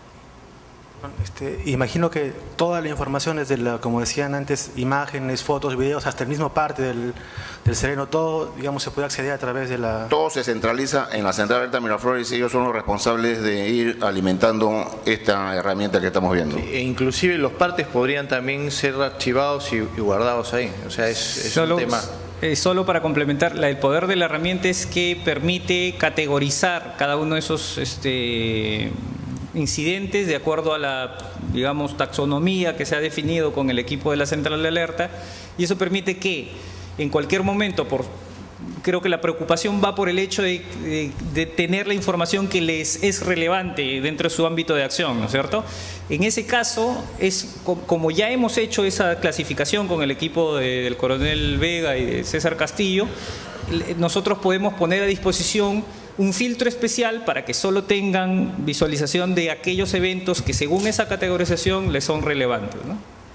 Este, imagino que toda la información, desde la, como decían antes, imágenes, fotos, videos, hasta el mismo parte del, del sereno, todo, digamos, se puede acceder a través de la... Todo se centraliza en la Central Alerta Miraflores y ellos son los responsables de ir alimentando esta herramienta que estamos viendo. Sí, e inclusive los partes podrían también ser archivados y, y guardados ahí, o sea, es, es solo, un tema... Eh, solo para complementar, la, el poder de la herramienta es que permite categorizar cada uno de esos... Este, incidentes de acuerdo a la, digamos, taxonomía que se ha definido con el equipo de la central de alerta, y eso permite que en cualquier momento, por, creo que la preocupación va por el hecho de, de, de tener la información que les es relevante dentro de su ámbito de acción, ¿no es cierto? En ese caso, es como ya hemos hecho esa clasificación con el equipo de, del coronel Vega y de César Castillo, nosotros podemos poner a disposición un filtro especial para que solo tengan visualización de aquellos eventos que según esa categorización les son relevantes, ¿no?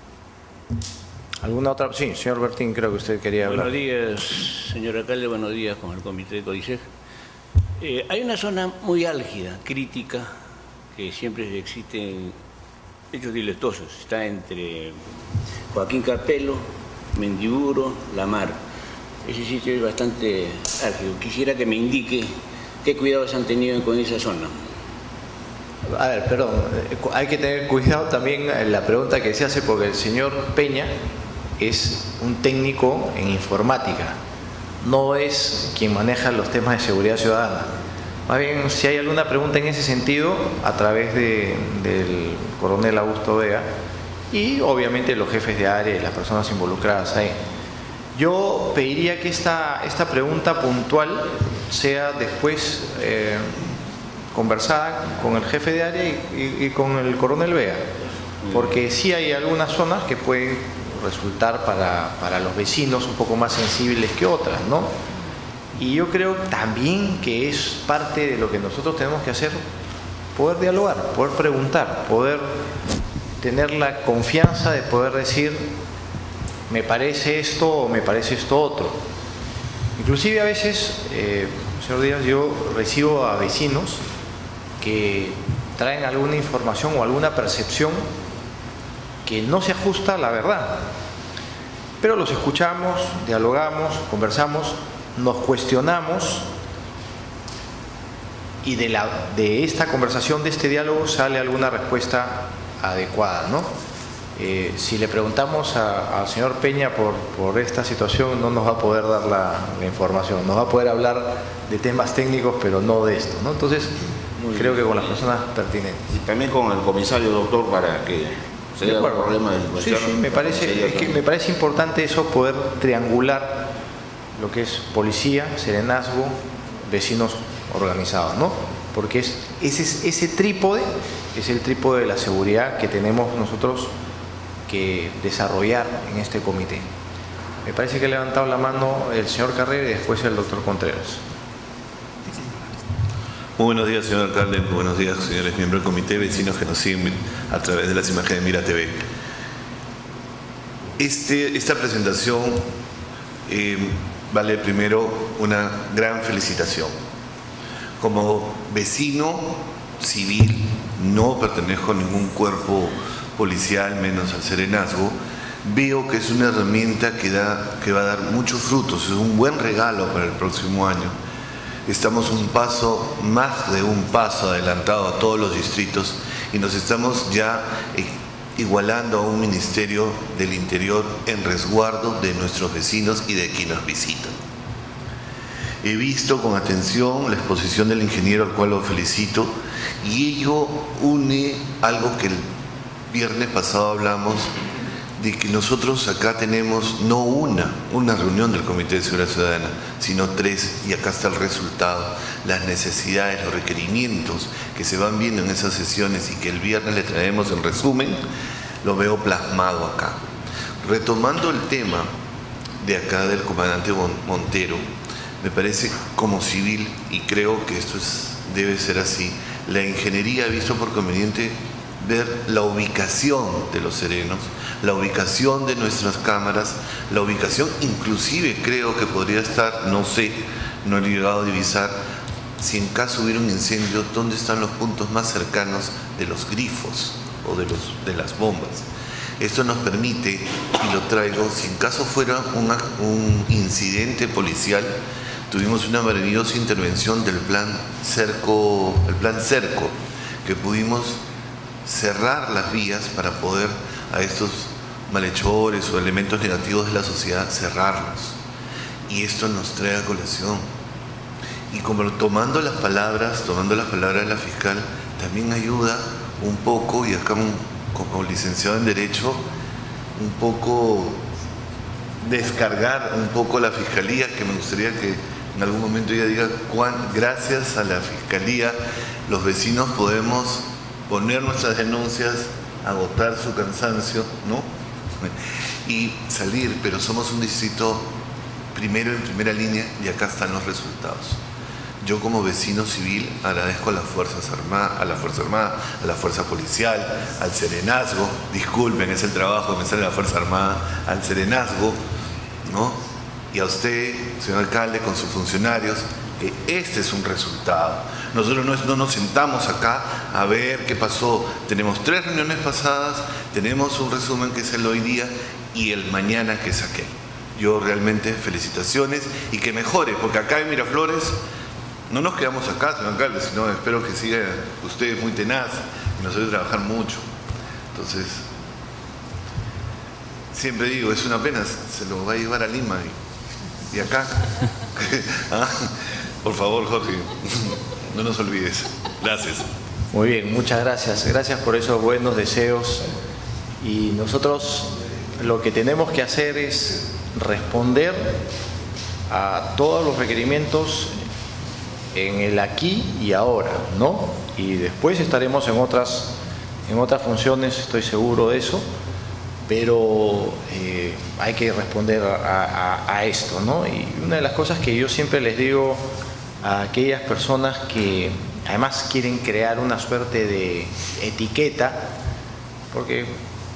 ¿Alguna otra? Sí, señor Bertín, creo que usted quería hablar. Buenos días, señor alcalde, buenos días con el comité de CODISEC. Eh, hay una zona muy álgida, crítica, que siempre existen hechos delictuosos. Está entre Joaquín Capello, Mendiburo, La Mar. Ese sitio es bastante álgido. Quisiera que me indique qué cuidados han tenido con esa zona. A ver, perdón, hay que tener cuidado también en la pregunta que se hace porque el señor Peña es un técnico en informática, no es quien maneja los temas de seguridad ciudadana. Más bien, si hay alguna pregunta en ese sentido, a través de, del coronel Augusto Vega y obviamente los jefes de área y las personas involucradas ahí. Yo pediría que esta, esta pregunta puntual sea después eh, conversada con el jefe de área y, y, y con el coronel Vega, porque sí hay algunas zonas que pueden resultar para, para los vecinos un poco más sensibles que otras, ¿no? Y yo creo también que es parte de lo que nosotros tenemos que hacer, poder dialogar, poder preguntar, poder tener la confianza de poder decir me parece esto o me parece esto otro. Inclusive a veces, eh, señor Díaz, yo recibo a vecinos que traen alguna información o alguna percepción que no se ajusta a la verdad, pero los escuchamos, dialogamos, conversamos, nos cuestionamos y de, la, de esta conversación, de este diálogo sale alguna respuesta adecuada, ¿no? Eh, si le preguntamos al señor Peña por, por esta situación, no nos va a poder dar la, la información, nos va a poder hablar de temas técnicos, pero no de esto, ¿no? Entonces, muy creo bien. Que con las personas pertinentes. Y también con el comisario, doctor, para que se dé el problema del sí, sí, me parece, es que me parece importante eso, poder triangular lo que es policía, serenazgo, vecinos organizados, ¿no? Porque es, ese, ese trípode es el trípode de la seguridad que tenemos nosotros que desarrollar en este comité. Me parece que ha levantado la mano el señor Carrera y después el doctor Contreras. Muy buenos días, señor alcalde. Muy buenos días, señores miembros del comité, vecinos que nos siguen a través de las imágenes de Mira T V. Este, esta presentación eh, vale primero una gran felicitación. Como vecino civil, no pertenezco a ningún cuerpo policial, menos al serenazgo, veo que es una herramienta que, da, que va a dar muchos frutos, es un buen regalo para el próximo año. Estamos un paso, más de un paso adelantado a todos los distritos y nos estamos ya igualando a un Ministerio del Interior en resguardo de nuestros vecinos y de quienes nos visitan. He visto con atención la exposición del ingeniero, al cual lo felicito, y ello une algo que el viernes pasado hablamos, de que nosotros acá tenemos no una, una reunión del Comité de Seguridad Ciudadana, sino tres, y acá está el resultado, las necesidades, los requerimientos que se van viendo en esas sesiones y que el viernes le traemos en resumen, lo veo plasmado acá. Retomando el tema de acá del comandante Montero, me parece como civil, y creo que esto es, debe ser así, la ingeniería ha visto por conveniente ver la ubicación de los serenos, la ubicación de nuestras cámaras, la ubicación inclusive creo que podría estar, no sé, no he llegado a divisar, si en caso hubiera un incendio, ¿dónde están los puntos más cercanos de los grifos o de, los, de las bombas? Esto nos permite, y lo traigo, si en caso fuera una, un incidente policial, tuvimos una maravillosa intervención del plan Cerco, el plan Cerco, que pudimos cerrar las vías para poder a estos malhechores o elementos negativos de la sociedad cerrarlos. Y esto nos trae a colación. Y como tomando las palabras, tomando las palabras de la fiscal, también ayuda un poco, y acá como licenciado en Derecho, un poco descargar un poco la Fiscalía, que me gustaría que en algún momento ella diga cuán gracias a la Fiscalía los vecinos podemos poner nuestras denuncias, agotar su cansancio, ¿no? Y salir, pero somos un distrito primero en primera línea y acá están los resultados. Yo como vecino civil agradezco a las Fuerzas Armadas, a la Fuerza Armada, a la Fuerza Policial, al Serenazgo, disculpen, es el trabajo que me sale la Fuerza Armada, al Serenazgo, ¿no? Y a usted, señor alcalde, con sus funcionarios, que este es un resultado. Nosotros no, no nos sentamos acá a ver qué pasó. Tenemos tres reuniones pasadas, tenemos un resumen que es el hoy día y el mañana que es aquel. Yo realmente felicitaciones y que mejore, porque acá en Miraflores no nos quedamos acá, señor alcalde, sino espero que siga usted muy tenaz y nos ayude a trabajar mucho. Entonces, siempre digo, es una pena, se lo va a llevar a Lima y, y acá. ¿Ah? Por favor, Jorge, no nos olvides. Gracias. Muy bien, muchas gracias. Gracias por esos buenos deseos. Y nosotros lo que tenemos que hacer es responder a todos los requerimientos en el aquí y ahora, ¿no? Y después estaremos en otras, en otras funciones, estoy seguro de eso, pero eh, hay que responder a, a, a esto, ¿no? Y una de las cosas que yo siempre les digo a aquellas personas que además quieren crear una suerte de etiqueta, porque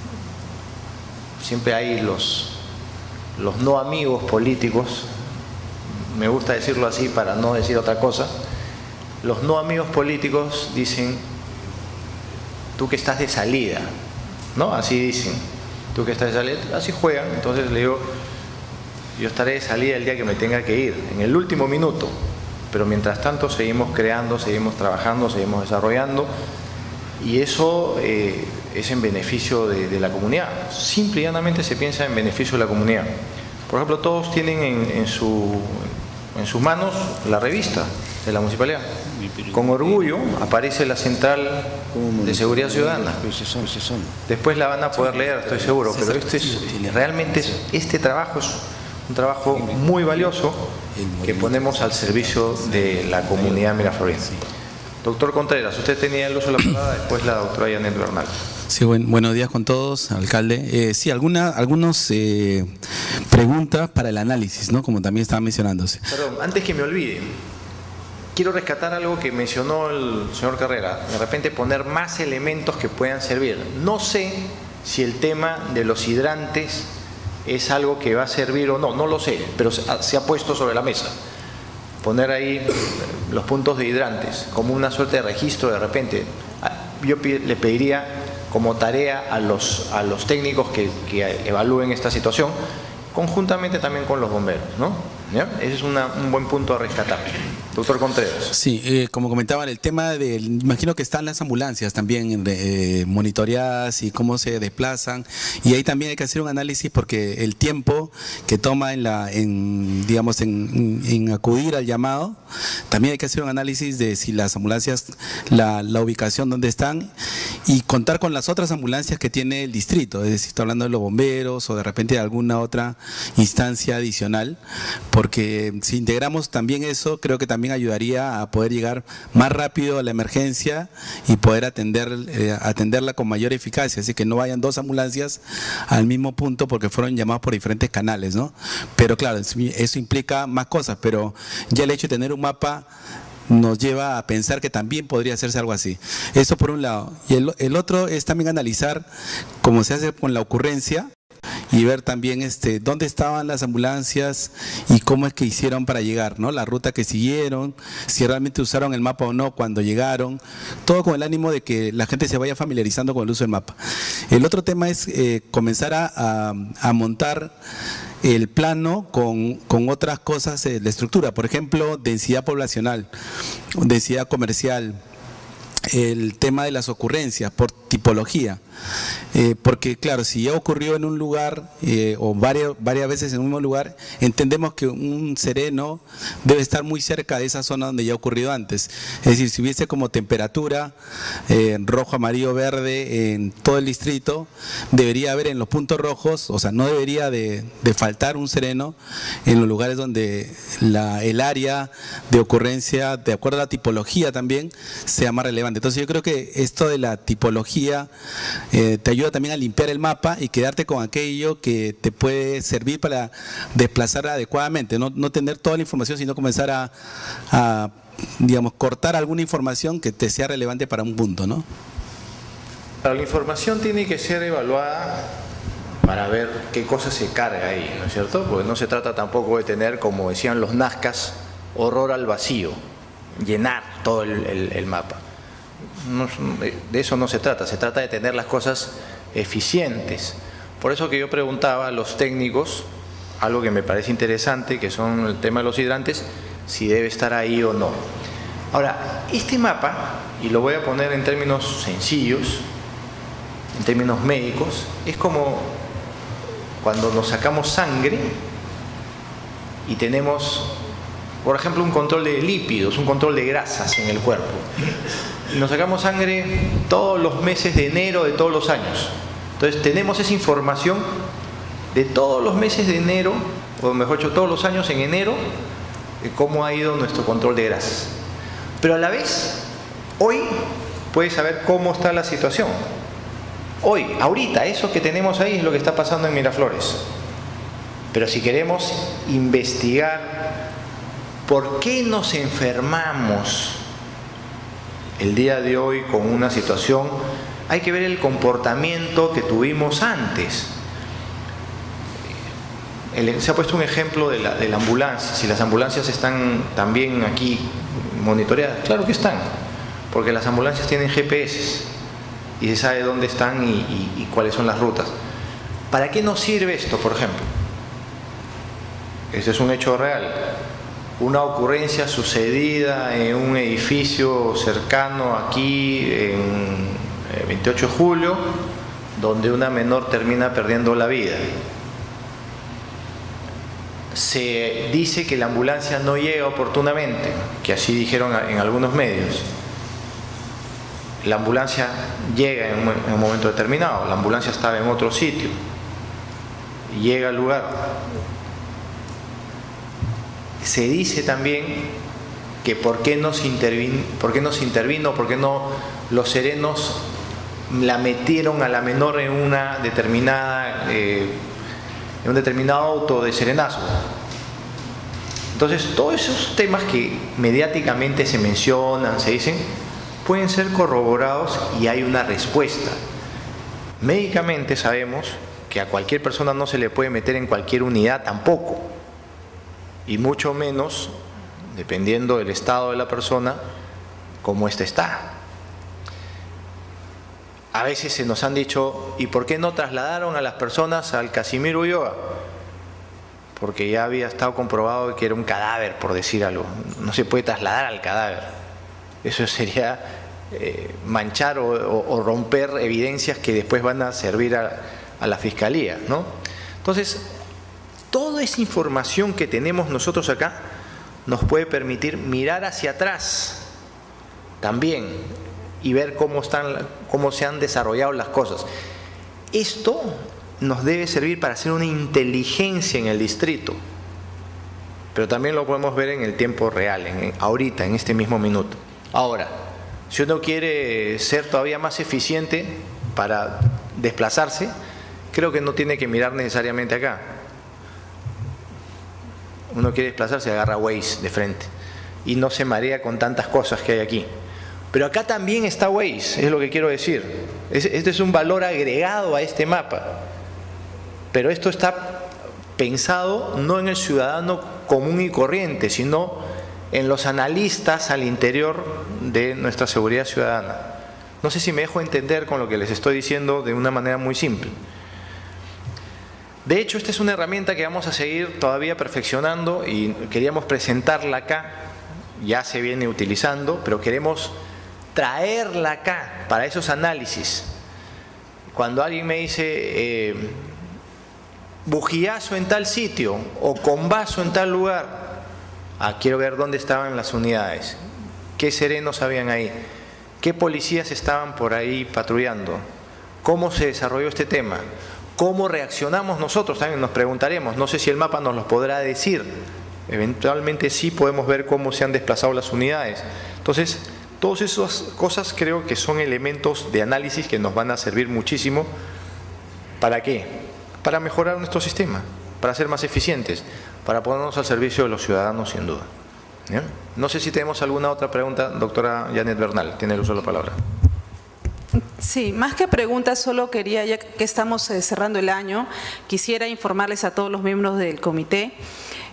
siempre hay los, los no amigos políticos, me gusta decirlo así para no decir otra cosa, los no amigos políticos dicen, tú que estás de salida, ¿no? Así dicen, tú que estás de salida, así juegan. Entonces le digo, yo estaré de salida el día que me tenga que ir, en el último minuto, pero mientras tanto seguimos creando, seguimos trabajando, seguimos desarrollando, y eso eh, es en beneficio de, de la comunidad. Simple y llanamente se piensa en beneficio de la comunidad. Por ejemplo, todos tienen en, en, su, en sus manos la revista de la municipalidad. Con orgullo aparece la Central de Seguridad Ciudadana. Después la van a poder leer, estoy seguro, pero este es, realmente es, este trabajo es un trabajo muy valioso que ponemos al servicio de la comunidad miraflorense. Doctor Contreras, usted tenía el uso de la palabra, después la doctora Yanet Bernal. Sí, buen, buenos días con todos, alcalde. Eh, sí, alguna, algunos eh, preguntas para el análisis, ¿no? Como también estaba mencionándose. Perdón, antes que me olvide, quiero rescatar algo que mencionó el señor Carrera, de repente poner más elementos que puedan servir. No sé si el tema de los hidrantes es algo que va a servir o no, no lo sé, pero se ha, se ha puesto sobre la mesa. Poner ahí los puntos de hidrantes como una suerte de registro de repente. Yo le pediría como tarea a los, a los técnicos que, que evalúen esta situación, conjuntamente también con los bomberos, ¿no? ¿Ya? Ese es una, un buen punto a rescatar. Doctor Contreras. Sí, eh, como comentaban, el tema del, imagino que están las ambulancias también eh, monitoreadas y cómo se desplazan, y ahí también hay que hacer un análisis porque el tiempo que toma en la, en, digamos, en, en acudir al llamado, también hay que hacer un análisis de si las ambulancias, la, la ubicación donde están, y contar con las otras ambulancias que tiene el distrito, es decir, está hablando de los bomberos o de repente de alguna otra instancia adicional, porque si integramos también eso, creo que también ayudaría a poder llegar más rápido a la emergencia y poder atender, eh, atenderla con mayor eficacia, así que no vayan dos ambulancias al mismo punto porque fueron llamados por diferentes canales, ¿no? Pero claro, eso implica más cosas, pero ya el hecho de tener un mapa nos lleva a pensar que también podría hacerse algo así. Eso por un lado. Y el, el otro es también analizar cómo se hace con la ocurrencia, y ver también este dónde estaban las ambulancias y cómo es que hicieron para llegar, ¿no? La ruta que siguieron, si realmente usaron el mapa o no cuando llegaron, todo con el ánimo de que la gente se vaya familiarizando con el uso del mapa. El otro tema es eh, comenzar a, a, a montar el plano con, con otras cosas de la estructura, por ejemplo, densidad poblacional, densidad comercial, el tema de las ocurrencias por tipología, eh, porque claro, si ya ocurrió en un lugar eh, o varias, varias veces en un mismo lugar, entendemos que un sereno debe estar muy cerca de esa zona donde ya ha ocurrido antes, es decir, si hubiese como temperatura eh, rojo, amarillo, verde en todo el distrito, debería haber en los puntos rojos, o sea, no debería de, de faltar un sereno en los lugares donde la, el área de ocurrencia, de acuerdo a la tipología también, sea más relevante. Entonces yo creo que esto de la tipología eh, te ayuda también a limpiar el mapa y quedarte con aquello que te puede servir para desplazar adecuadamente, no, no tener toda la información, sino comenzar a, a, digamos, cortar alguna información que te sea relevante para un punto, ¿no? La información tiene que ser evaluada para ver qué cosa se carga ahí, ¿no es cierto? Porque no se trata tampoco de tener, como decían los nazcas, horror al vacío, llenar todo el, el, el mapa. No, de eso no se trata, se trata de tener las cosas eficientes. Por eso que yo preguntaba a los técnicos, algo que me parece interesante, que son el tema de los hidrantes, si debe estar ahí o no. Ahora, este mapa, y lo voy a poner en términos sencillos, en términos médicos, es como cuando nos sacamos sangre y tenemos, por ejemplo, un control de lípidos, un control de grasas en el cuerpo. Y nos sacamos sangre todos los meses de enero de todos los años. Entonces tenemos esa información de todos los meses de enero, o mejor dicho, todos los años en enero, de cómo ha ido nuestro control de grasas. Pero a la vez, hoy puedes saber cómo está la situación. Hoy, ahorita, eso que tenemos ahí es lo que está pasando en Miraflores. Pero si queremos investigar por qué nos enfermamos el día de hoy con una situación, hay que ver el comportamiento que tuvimos antes. El, se ha puesto un ejemplo de la, de la ambulancia. Si las ambulancias están también aquí monitoreadas, claro que están, porque las ambulancias tienen G P S y se sabe dónde están y, y, y cuáles son las rutas. ¿Para qué nos sirve esto, por ejemplo? Este es un hecho real. Una ocurrencia sucedida en un edificio cercano aquí en veintiocho de julio, donde una menor termina perdiendo la vida. Se dice que la ambulancia no llega oportunamente, que así dijeron en algunos medios. La ambulancia llega en un, en un momento determinado, la ambulancia estaba en otro sitio, llega al lugar. Se dice también que por qué no se intervino, por qué no se intervino, por qué no los serenos la metieron a la menor en una determinada eh, en un determinado auto de serenazo. Entonces, todos esos temas que mediáticamente se mencionan, se dicen, pueden ser corroborados y hay una respuesta. Médicamente sabemos que a cualquier persona no se le puede meter en cualquier unidad tampoco, y mucho menos, dependiendo del estado de la persona, cómo ésta está. A veces se nos han dicho, ¿y por qué no trasladaron a las personas al Casimiro Ulloa? Porque ya había estado comprobado que era un cadáver, por decir algo. No se puede trasladar al cadáver. Eso sería eh, manchar o, o, o romper evidencias que después van a servir a, a la Fiscalía, ¿no? Entonces, toda esa información que tenemos nosotros acá nos puede permitir mirar hacia atrás también y ver cómo están, cómo se han desarrollado las cosas. Esto nos debe servir para hacer una inteligencia en el distrito, pero también lo podemos ver en el tiempo real, en, ahorita, en este mismo minuto. Ahora, si uno quiere ser todavía más eficiente para desplazarse, creo que no tiene que mirar necesariamente acá. Uno quiere desplazarse, agarra Waze de frente y no se marea con tantas cosas que hay aquí. Pero acá también está Waze, es lo que quiero decir. Este es un valor agregado a este mapa. Pero esto está pensado no en el ciudadano común y corriente, sino en los analistas al interior de nuestra seguridad ciudadana. No sé si me dejo entender con lo que les estoy diciendo de una manera muy simple. De hecho, esta es una herramienta que vamos a seguir todavía perfeccionando y queríamos presentarla acá. Ya se viene utilizando, pero queremos traerla acá para esos análisis. Cuando alguien me dice eh, bujiazo en tal sitio o combazo en tal lugar, ah, quiero ver dónde estaban las unidades, qué serenos habían ahí, qué policías estaban por ahí patrullando, cómo se desarrolló este tema, cómo reaccionamos nosotros, también nos preguntaremos. No sé si el mapa nos lo podrá decir, eventualmente sí podemos ver cómo se han desplazado las unidades. Entonces, todas esas cosas creo que son elementos de análisis que nos van a servir muchísimo. ¿Para qué? Para mejorar nuestro sistema, para ser más eficientes, para ponernos al servicio de los ciudadanos sin duda. ¿Bien? No sé si tenemos alguna otra pregunta, doctora Janet Bernal, tiene el uso de la palabra. Sí, más que preguntas, solo quería, ya que estamos cerrando el año, quisiera informarles a todos los miembros del comité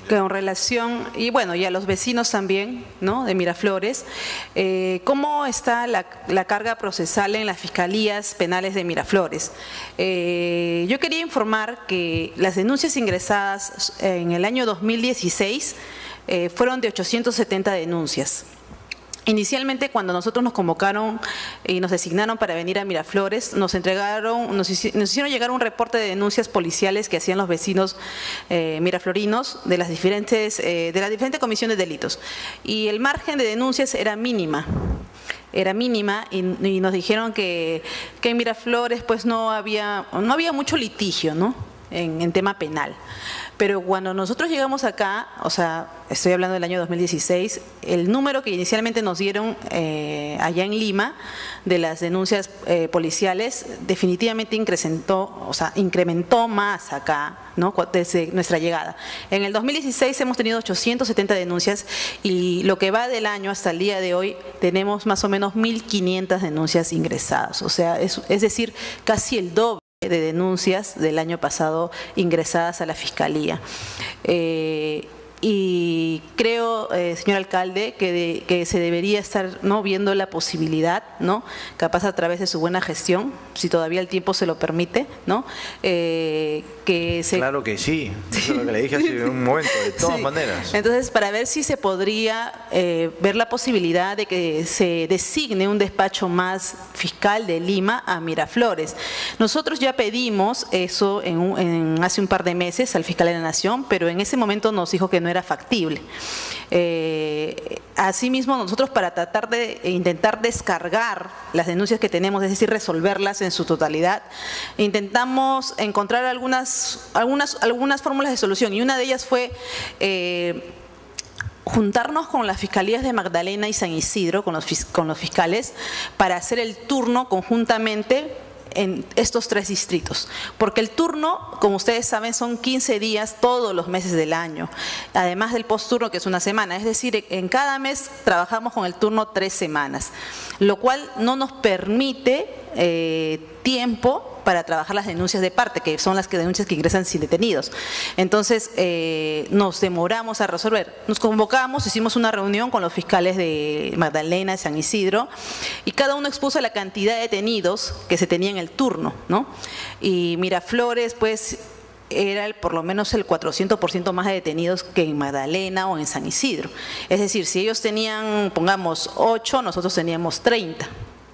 con relación, y bueno, y a los vecinos también, ¿no?, de Miraflores, eh, ¿cómo está la, la carga procesal en las fiscalías penales de Miraflores? Eh, yo quería informar que las denuncias ingresadas en el año dos mil dieciséis eh, fueron de ochocientas setenta denuncias. Inicialmente, cuando nosotros nos convocaron y nos designaron para venir a Miraflores, nos entregaron, nos, hicieron llegar un reporte de denuncias policiales que hacían los vecinos eh, miraflorinos de las diferentes, eh, de las diferentes comisiones de delitos. Y el margen de denuncias era mínima. Era mínima y, y nos dijeron que, que en Miraflores pues no había, no había mucho litigio, ¿no?, en, en tema penal. Pero cuando nosotros llegamos acá, o sea, estoy hablando del año dos mil dieciséis, el número que inicialmente nos dieron eh, allá en Lima de las denuncias eh, policiales definitivamente incrementó, o sea, incrementó más acá, ¿no?, desde nuestra llegada. En el dos mil dieciséis hemos tenido ochocientas setenta denuncias y lo que va del año hasta el día de hoy tenemos más o menos mil quinientas denuncias ingresadas, o sea, es, es decir, casi el doble de denuncias del año pasado ingresadas a la Fiscalía. Eh, y creo, eh, señor alcalde, que, de, que se debería estar, ¿no?, viendo la posibilidad, ¿no?, capaz a través de su buena gestión, si todavía el tiempo se lo permite, ¿no?, eh, que se... Claro que sí, eso es lo que le dije hace un momento, de todas sí. maneras. Entonces, para ver si se podría eh, ver la posibilidad de que se designe un despacho más fiscal de Lima a Miraflores. Nosotros ya pedimos eso en, un, en hace un par de meses al fiscal de la Nación, pero en ese momento nos dijo que no era factible. Eh, asimismo, nosotros, para tratar de intentar descargar las denuncias que tenemos, es decir, resolverlas en su totalidad, intentamos encontrar algunas, algunas, algunas fórmulas de solución, y una de ellas fue eh, juntarnos con las fiscalías de Magdalena y San Isidro, con los, con los fiscales, para hacer el turno conjuntamente en estos tres distritos, porque el turno, como ustedes saben, son quince días todos los meses del año, además del posturno, que es una semana, es decir, en cada mes trabajamos con el turno tres semanas, lo cual no nos permite eh, tiempo para trabajar las denuncias de parte, que son las que denuncias que ingresan sin detenidos. Entonces, eh, nos demoramos a resolver. Nos convocamos, hicimos una reunión con los fiscales de Magdalena, de San Isidro, y cada uno expuso la cantidad de detenidos que se tenía en el turno, ¿no? Y Miraflores, pues, era el, por lo menos el cuatrocientos por ciento más de detenidos que en Magdalena o en San Isidro. Es decir, si ellos tenían, pongamos, ocho, nosotros teníamos treinta.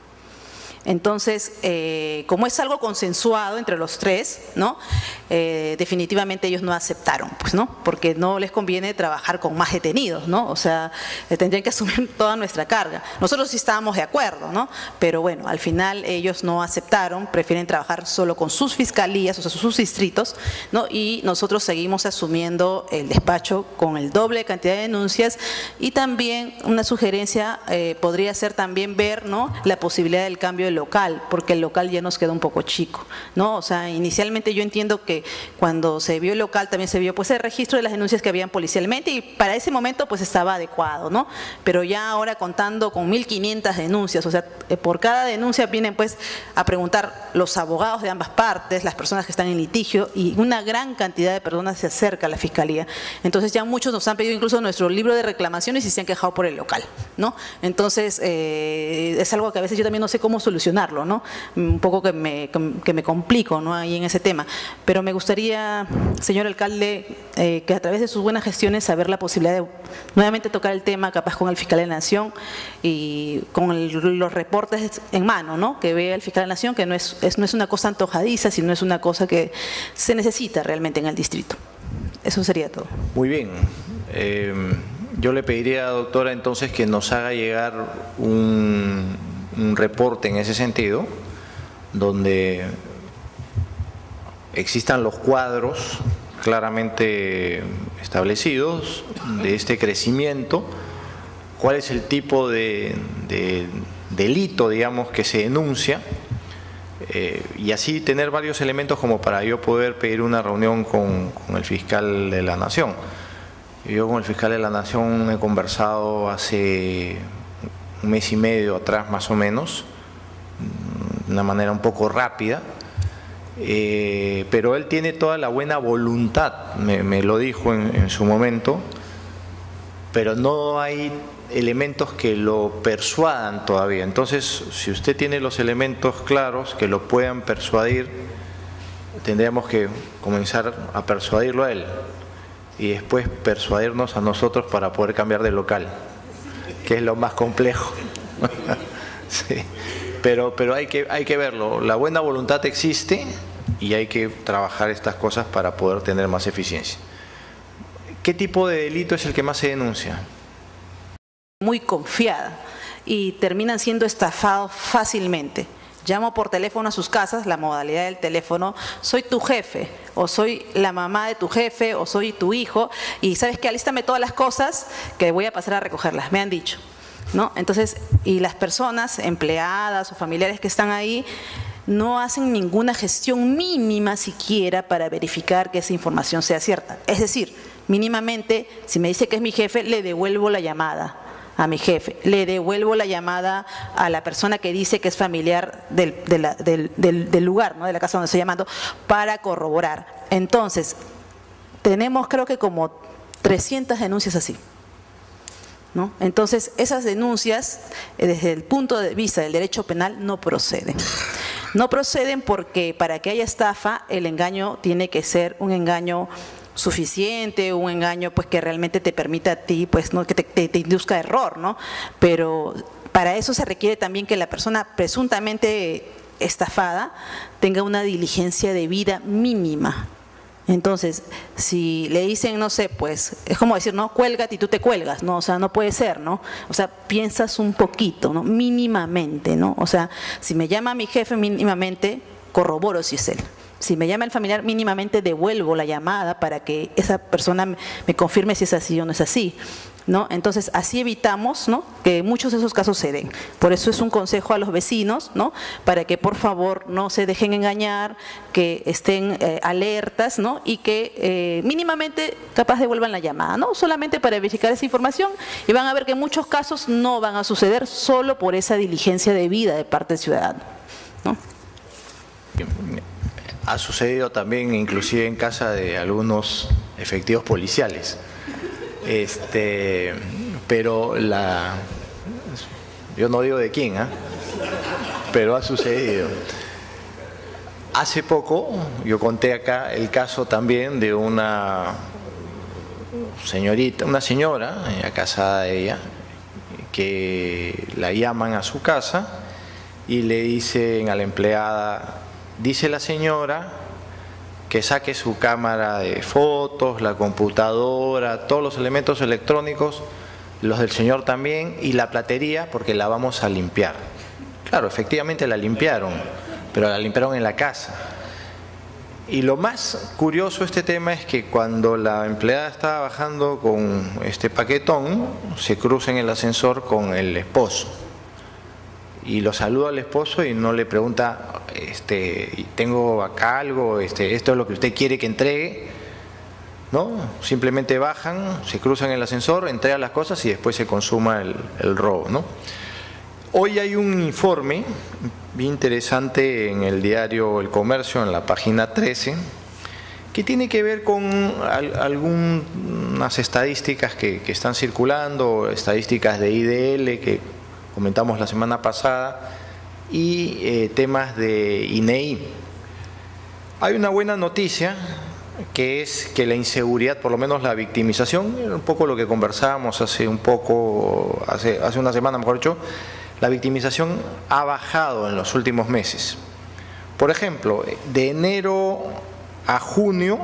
Entonces, eh, como es algo consensuado entre los tres, ¿no?, eh, definitivamente ellos no aceptaron, pues, ¿no?, porque no les conviene trabajar con más detenidos, ¿no? O sea, eh, tendrían que asumir toda nuestra carga. Nosotros sí estábamos de acuerdo, ¿no?, pero bueno, al final ellos no aceptaron, prefieren trabajar solo con sus fiscalías, o sea, sus distritos, ¿no?, y nosotros seguimos asumiendo el despacho con el doble de cantidad de denuncias. Y también una sugerencia eh, podría ser también ver, ¿no?, la posibilidad del cambio de local, porque el local ya nos queda un poco chico, ¿no? O sea, inicialmente yo entiendo que cuando se vio el local también se vio pues el registro de las denuncias que habían policialmente, y para ese momento pues estaba adecuado, ¿no? Pero ya ahora, contando con mil quinientas denuncias, o sea, por cada denuncia vienen pues a preguntar los abogados de ambas partes, las personas que están en litigio, y una gran cantidad de personas se acerca a la Fiscalía. Entonces ya muchos nos han pedido incluso nuestro libro de reclamaciones y se han quejado por el local, ¿no? Entonces eh, es algo que a veces yo también no sé cómo solucionar, ¿no? Un poco que me, que me complico, ¿no?, ahí en ese tema. Pero me gustaría, señor alcalde, eh, que a través de sus buenas gestiones saber la posibilidad de nuevamente tocar el tema, capaz con el fiscal de la Nación y con el, los reportes en mano, ¿no?, que vea el fiscal de la Nación, que no es, es, no es una cosa antojadiza, sino es una cosa que se necesita realmente en el distrito. Eso sería todo. Muy bien. Eh, yo le pediría, doctora, entonces que nos haga llegar un... un reporte en ese sentido, donde existan los cuadros claramente establecidos de este crecimiento, cuál es el tipo de, de delito, digamos, que se denuncia, eh, y así tener varios elementos como para yo poder pedir una reunión con, con el fiscal de la Nación. Yo con el fiscal de la Nación he conversado hace un mes y medio atrás más o menos, de una manera un poco rápida, eh, pero él tiene toda la buena voluntad, me, me lo dijo en, en su momento, pero no hay elementos que lo persuadan todavía. Entonces, si usted tiene los elementos claros que lo puedan persuadir, tendríamos que comenzar a persuadirlo a él y después persuadirnos a nosotros para poder cambiar de local, que es lo más complejo. Sí. Pero, pero hay que, hay que verlo. La buena voluntad existe y hay que trabajar estas cosas para poder tener más eficiencia. ¿Qué tipo de delito es el que más se denuncia? Muy confiada y terminan siendo estafados fácilmente. Llamo por teléfono a sus casas, la modalidad del teléfono, soy tu jefe, o soy la mamá de tu jefe, o soy tu hijo, y sabes que alístame todas las cosas que voy a pasar a recogerlas, me han dicho, ¿no? Entonces, y las personas, empleadas o familiares que están ahí, no hacen ninguna gestión mínima siquiera para verificar que esa información sea cierta. Es decir, mínimamente, si me dice que es mi jefe, le devuelvo la llamada a mi jefe, le devuelvo la llamada a la persona que dice que es familiar del, de la, del, del, del lugar, ¿no? De la casa donde estoy llamando, para corroborar. Entonces, tenemos creo que como trescientas denuncias así, ¿no? Entonces, esas denuncias, desde el punto de vista del derecho penal, no proceden. No proceden porque para que haya estafa, el engaño tiene que ser un engaño suficiente, un engaño pues que realmente te permita a ti, pues no que te, te, te induzca error, ¿no? Pero para eso se requiere también que la persona presuntamente estafada tenga una diligencia debida mínima. Entonces, si le dicen, no sé, pues, es como decir, no, cuélgate y tú te cuelgas, ¿no? O sea, no puede ser, ¿no? O sea, piensas un poquito, ¿no? Mínimamente, ¿no? O sea, si me llama mi jefe mínimamente, corroboro si es él. Si me llama el familiar, mínimamente devuelvo la llamada para que esa persona me confirme si es así o no es así, ¿no? Entonces, así evitamos, ¿no?, que muchos de esos casos se den. Por eso es un consejo a los vecinos, ¿no?, para que por favor no se dejen engañar, que estén eh, alertas, ¿no?, y que eh, mínimamente capaz devuelvan la llamada, ¿no?, solamente para verificar esa información, y van a ver que muchos casos no van a suceder solo por esa diligencia debida de parte del ciudadano, ¿no? Ha sucedido también inclusive en casa de algunos efectivos policiales. Este, pero la, yo no digo de quién, ¿eh? Pero ha sucedido. Hace poco yo conté acá el caso también de una señorita, una señora, ya casada ella, que la llaman a su casa y le dicen a la empleada: dice la señora que saque su cámara de fotos, la computadora, todos los elementos electrónicos, los del señor también, y la platería, porque la vamos a limpiar. Claro, efectivamente la limpiaron, pero la limpiaron en la casa. Y lo más curioso de este tema es que cuando la empleada estaba bajando con este paquetón, se cruza en el ascensor con el esposo. Y lo saluda al esposo y no le pregunta, este, tengo acá algo, este, esto es lo que usted quiere que entregue, ¿no? Simplemente bajan, se cruzan en el ascensor, entregan las cosas y después se consuma el, el robo, ¿no? Hoy hay un informe bien interesante en el diario El Comercio, en la página trece, que tiene que ver con al, algunas estadísticas que, que están circulando, estadísticas de I D L que comentamos la semana pasada, y eh, temas de I N E I. Hay una buena noticia, que es que la inseguridad, por lo menos la victimización, un poco lo que conversábamos hace un poco, hace, hace una semana mejor dicho, la victimización ha bajado en los últimos meses. Por ejemplo, de enero a junio,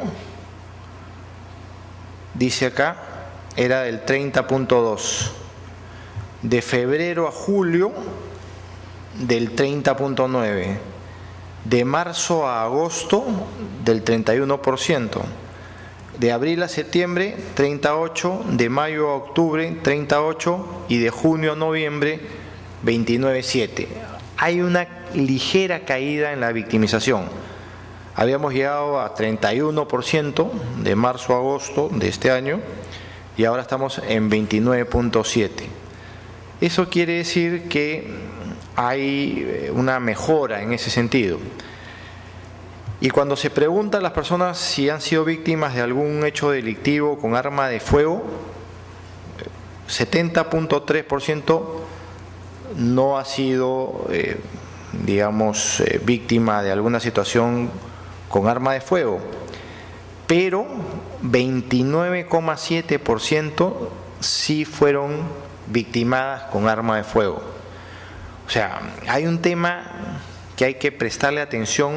dice acá, era del treinta punto dos. De febrero a julio, del treinta punto nueve. De marzo a agosto, del treinta y uno por ciento. De abril a septiembre, treinta y ocho por ciento. De mayo a octubre, treinta y ocho por ciento. Y de junio a noviembre, veintinueve punto siete por ciento. Hay una ligera caída en la victimización. Habíamos llegado a treinta y uno por ciento de marzo a agosto de este año y ahora estamos en veintinueve punto siete por ciento. Eso quiere decir que hay una mejora en ese sentido. Y cuando se pregunta a las personas si han sido víctimas de algún hecho delictivo con arma de fuego, setenta punto tres por ciento no ha sido, eh, digamos, eh, víctima de alguna situación con arma de fuego, pero veintinueve coma siete por ciento sí fueron victimadas con arma de fuego. O sea, hay un tema que hay que prestarle atención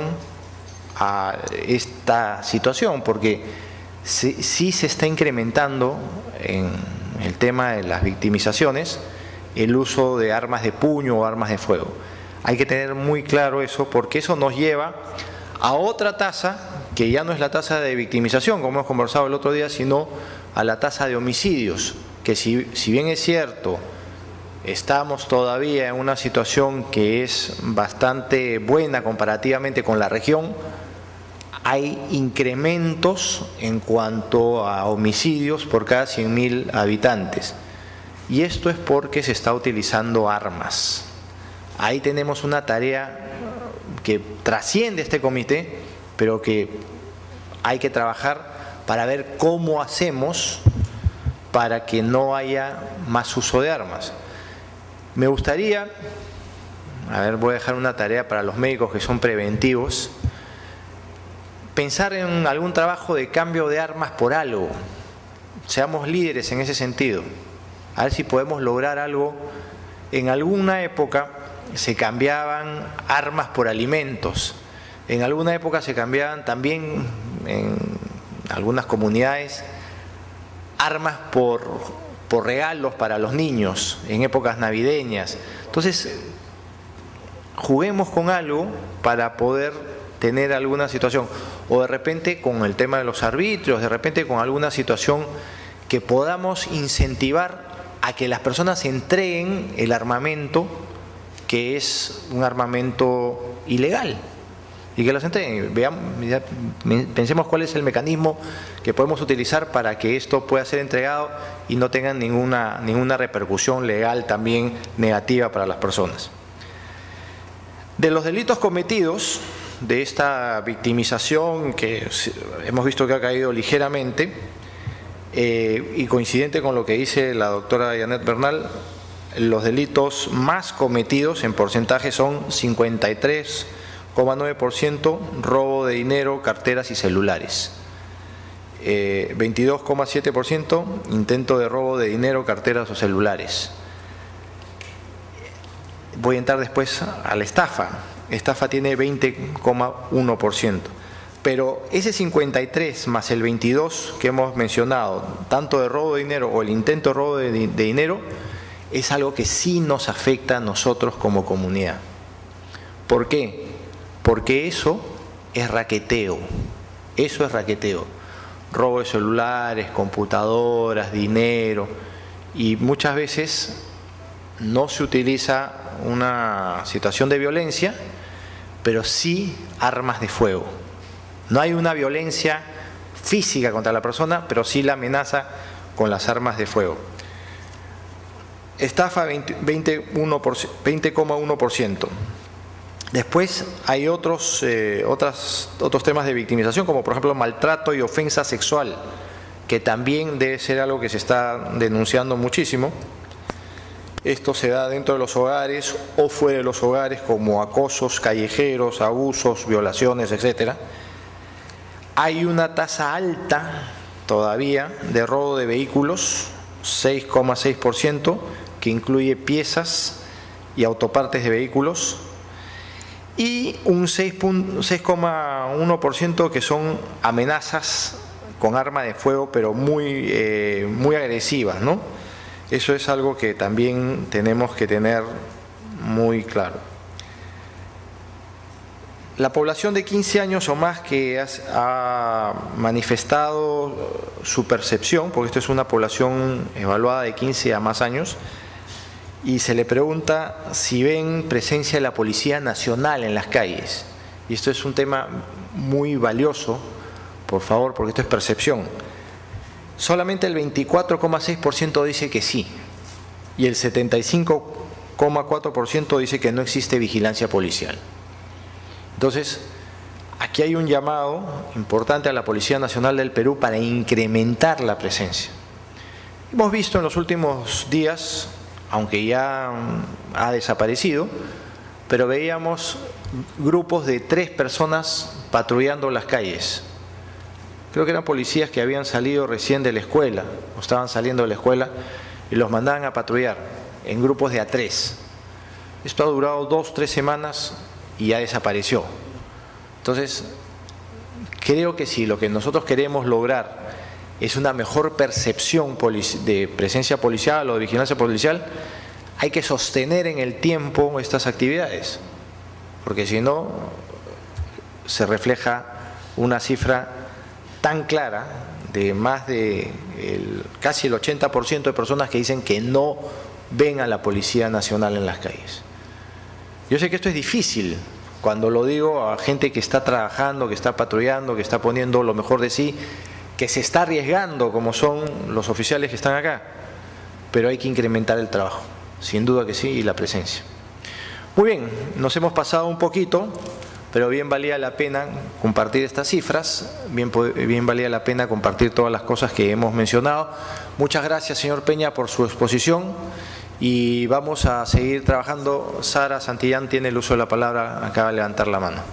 a esta situación, porque sí, sí se está incrementando en el tema de las victimizaciones el uso de armas de puño o armas de fuego. Hay que tener muy claro eso, porque eso nos lleva a otra tasa que ya no es la tasa de victimización, como hemos conversado el otro día, sino a la tasa de homicidios, que si, si bien es cierto, estamos todavía en una situación que es bastante buena comparativamente con la región, hay incrementos en cuanto a homicidios por cada cien mil habitantes. Y esto es porque se está utilizando armas. Ahí tenemos una tarea que trasciende este comité, pero que hay que trabajar para ver cómo hacemos para que no haya más uso de armas. Me gustaría, a ver, voy a dejar una tarea para los médicos que son preventivos, pensar en algún trabajo de cambio de armas por algo. Seamos líderes en ese sentido. A ver si podemos lograr algo. En alguna época se cambiaban armas por alimentos. En alguna época se cambiaban también, en algunas comunidades, armas por, por regalos para los niños en épocas navideñas. Entonces, juguemos con algo para poder tener alguna situación, o de repente con el tema de los arbitrios, de repente con alguna situación que podamos incentivar a que las personas entreguen el armamento, que es un armamento ilegal, y que los entreguen. Veamos, pensemos cuál es el mecanismo que podemos utilizar para que esto pueda ser entregado y no tenga ninguna, ninguna repercusión legal también negativa para las personas. De los delitos cometidos, de esta victimización que hemos visto que ha caído ligeramente, eh, y coincidente con lo que dice la doctora Janet Bernal, los delitos más cometidos en porcentaje son cincuenta y tres coma nueve por ciento robo de dinero, carteras y celulares, eh, veintidós coma siete por ciento intento de robo de dinero, carteras o celulares. Voy a entrar después a la estafa. Estafa tiene veinte coma uno por ciento. Pero ese cincuenta y tres más el veintidós que hemos mencionado, tanto de robo de dinero o el intento de robo de, de dinero, es algo que sí nos afecta a nosotros como comunidad. ¿Por qué? Porque eso es raqueteo. Eso es raqueteo. Robo de celulares, computadoras, dinero, y muchas veces no se utiliza una situación de violencia, pero sí armas de fuego. No hay una violencia física contra la persona, pero sí la amenaza con las armas de fuego. Estafa veinte coma uno por ciento. Después hay otros, eh, otras, otros temas de victimización, como por ejemplo maltrato y ofensa sexual, que también debe ser algo que se está denunciando muchísimo. Esto se da dentro de los hogares o fuera de los hogares, como acosos callejeros, abusos, violaciones, etcétera. Hay una tasa alta todavía de robo de vehículos, seis coma seis por ciento, que incluye piezas y autopartes de vehículos, y un seis coma uno por ciento que son amenazas con arma de fuego, pero muy, eh, muy agresivas, ¿no? Eso es algo que también tenemos que tener muy claro. La población de quince años o más que ha manifestado su percepción, porque esto es una población evaluada de quince a más años, y se le pregunta si ven presencia de la Policía Nacional en las calles. Y esto es un tema muy valioso, por favor, porque esto es percepción. Solamente el veinticuatro coma seis por ciento dice que sí, y el setenta y cinco coma cuatro por ciento dice que no existe vigilancia policial. Entonces, aquí hay un llamado importante a la Policía Nacional del Perú para incrementar la presencia. Hemos visto en los últimos días, aunque ya ha desaparecido, pero veíamos grupos de tres personas patrullando las calles. Creo que eran policías que habían salido recién de la escuela, o estaban saliendo de la escuela, y los mandaban a patrullar en grupos de a tres. Esto ha durado dos, tres semanas y ya desapareció. Entonces, creo que si lo que nosotros queremos lograr es una mejor percepción de presencia policial o de vigilancia policial, hay que sostener en el tiempo estas actividades, porque si no, se refleja una cifra tan clara de más de el, casi el ochenta por ciento de personas que dicen que no ven a la Policía Nacional en las calles. Yo sé que esto es difícil cuando lo digo a gente que está trabajando, que está patrullando, que está poniendo lo mejor de sí, que se está arriesgando como son los oficiales que están acá, pero hay que incrementar el trabajo, sin duda que sí, y la presencia. Muy bien, nos hemos pasado un poquito, pero bien valía la pena compartir estas cifras, bien, bien valía la pena compartir todas las cosas que hemos mencionado. Muchas gracias, señor Peña, por su exposición y vamos a seguir trabajando. Sara Santillán tiene el uso de la palabra, acaba de levantar la mano.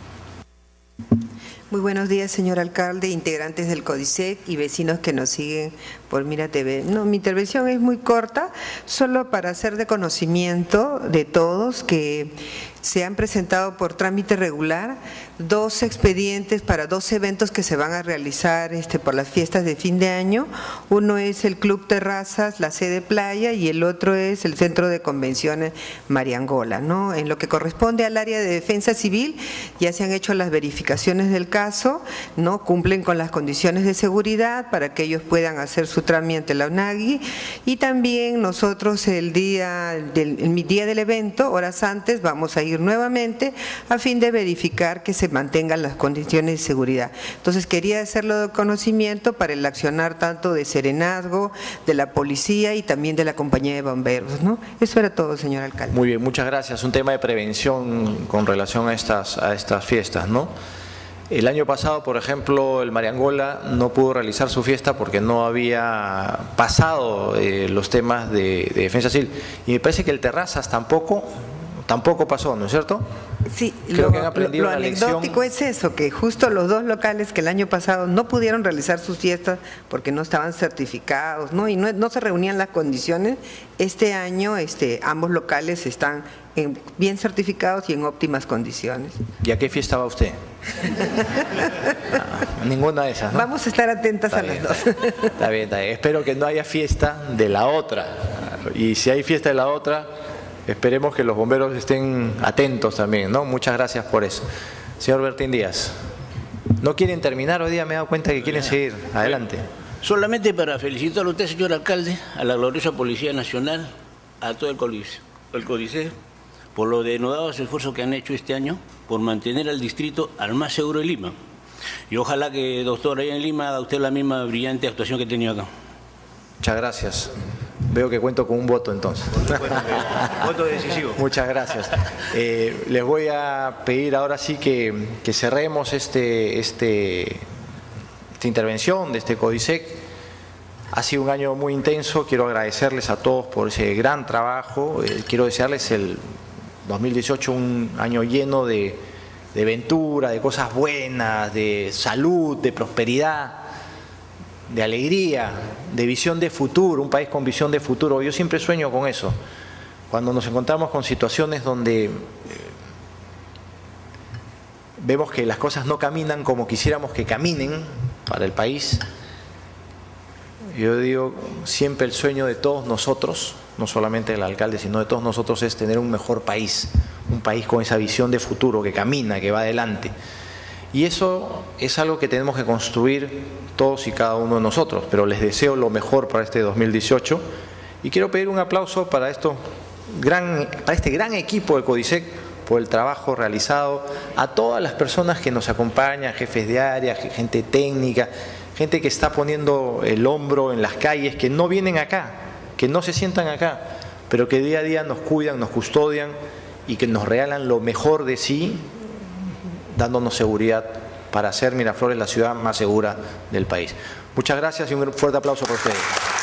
Muy buenos días, señor alcalde, integrantes del CODISEC y vecinos que nos siguen por Mira T V. No, mi intervención es muy corta, solo para hacer de conocimiento de todos que se han presentado por trámite regular dos expedientes para dos eventos que se van a realizar este, por las fiestas de fin de año. Uno es el Club Terrazas, la sede Playa, y el otro es el Centro de Convenciones Mariangola, ¿no? En lo que corresponde al área de defensa civil, ya se han hecho las verificaciones del caso, ¿no? Cumplen con las condiciones de seguridad para que ellos puedan hacer su trámite ante la UNAGI, y también nosotros el día del, el día del evento, horas antes, vamos a ir nuevamente a fin de verificar que se mantengan las condiciones de seguridad. Entonces quería hacerlo de conocimiento para el accionar tanto de Serenazgo, de la policía y también de la compañía de bomberos, ¿no? Eso era todo, señor alcalde. Muy bien, muchas gracias. Un tema de prevención con relación a estas, a estas fiestas, ¿no? El año pasado, por ejemplo, el Mariangola no pudo realizar su fiesta porque no había pasado eh, los temas de, de defensa civil. Y me parece que el Terrazas tampoco, tampoco pasó, ¿no es cierto? Sí, Creo lo, que han aprendido lo, lo una anecdótico lección. es eso, que justo los dos locales que el año pasado no pudieron realizar sus fiestas porque no estaban certificados, ¿no? Y no, no se reunían las condiciones. Este año este, ambos locales están en, bien certificados y en óptimas condiciones. ¿Y a qué fiesta va usted? No, ninguna de esas, ¿no? Vamos a estar atentas Está a bien, las dos. Está bien, está bien. Espero que no haya fiesta de la otra. Y si hay fiesta de la otra, esperemos que los bomberos estén atentos también, ¿no? Muchas gracias por eso. Señor Bertín Díaz, ¿no quieren terminar hoy día? Me he dado cuenta que quieren seguir. Adelante. Solamente para felicitarlo a usted, señor alcalde, a la gloriosa Policía Nacional, a todo el CODISEC, el CODISEC, por los denodados esfuerzos que han hecho este año por mantener al distrito al más seguro de Lima. Y ojalá que, doctor, allá en Lima haga usted la misma brillante actuación que ha tenido acá. Muchas gracias. Veo que cuento con un voto entonces. Voto decisivo. Muchas gracias. Eh, les voy a pedir ahora sí que, que cerremos este, este, esta intervención de este CODISEC. Ha sido un año muy intenso, quiero agradecerles a todos por ese gran trabajo. Eh, quiero desearles el dos mil dieciocho un año lleno de, de aventura, de cosas buenas, de salud, de prosperidad, de alegría, de visión de futuro, un país con visión de futuro. Yo siempre sueño con eso. Cuando nos encontramos con situaciones donde eh, vemos que las cosas no caminan como quisiéramos que caminen para el país, yo digo, siempre el sueño de todos nosotros, no solamente del alcalde, sino de todos nosotros, es tener un mejor país, un país con esa visión de futuro, que camina, que va adelante. Y eso es algo que tenemos que construir todos y cada uno de nosotros, pero les deseo lo mejor para este dos mil dieciocho y quiero pedir un aplauso para, esto, gran, para este gran equipo de CODISEC por el trabajo realizado, a todas las personas que nos acompañan, jefes de área, gente técnica, gente que está poniendo el hombro en las calles, que no vienen acá, que no se sientan acá, pero que día a día nos cuidan, nos custodian y que nos regalan lo mejor de sí, dándonos seguridad para hacer Miraflores la ciudad más segura del país. Muchas gracias y un fuerte aplauso para ustedes.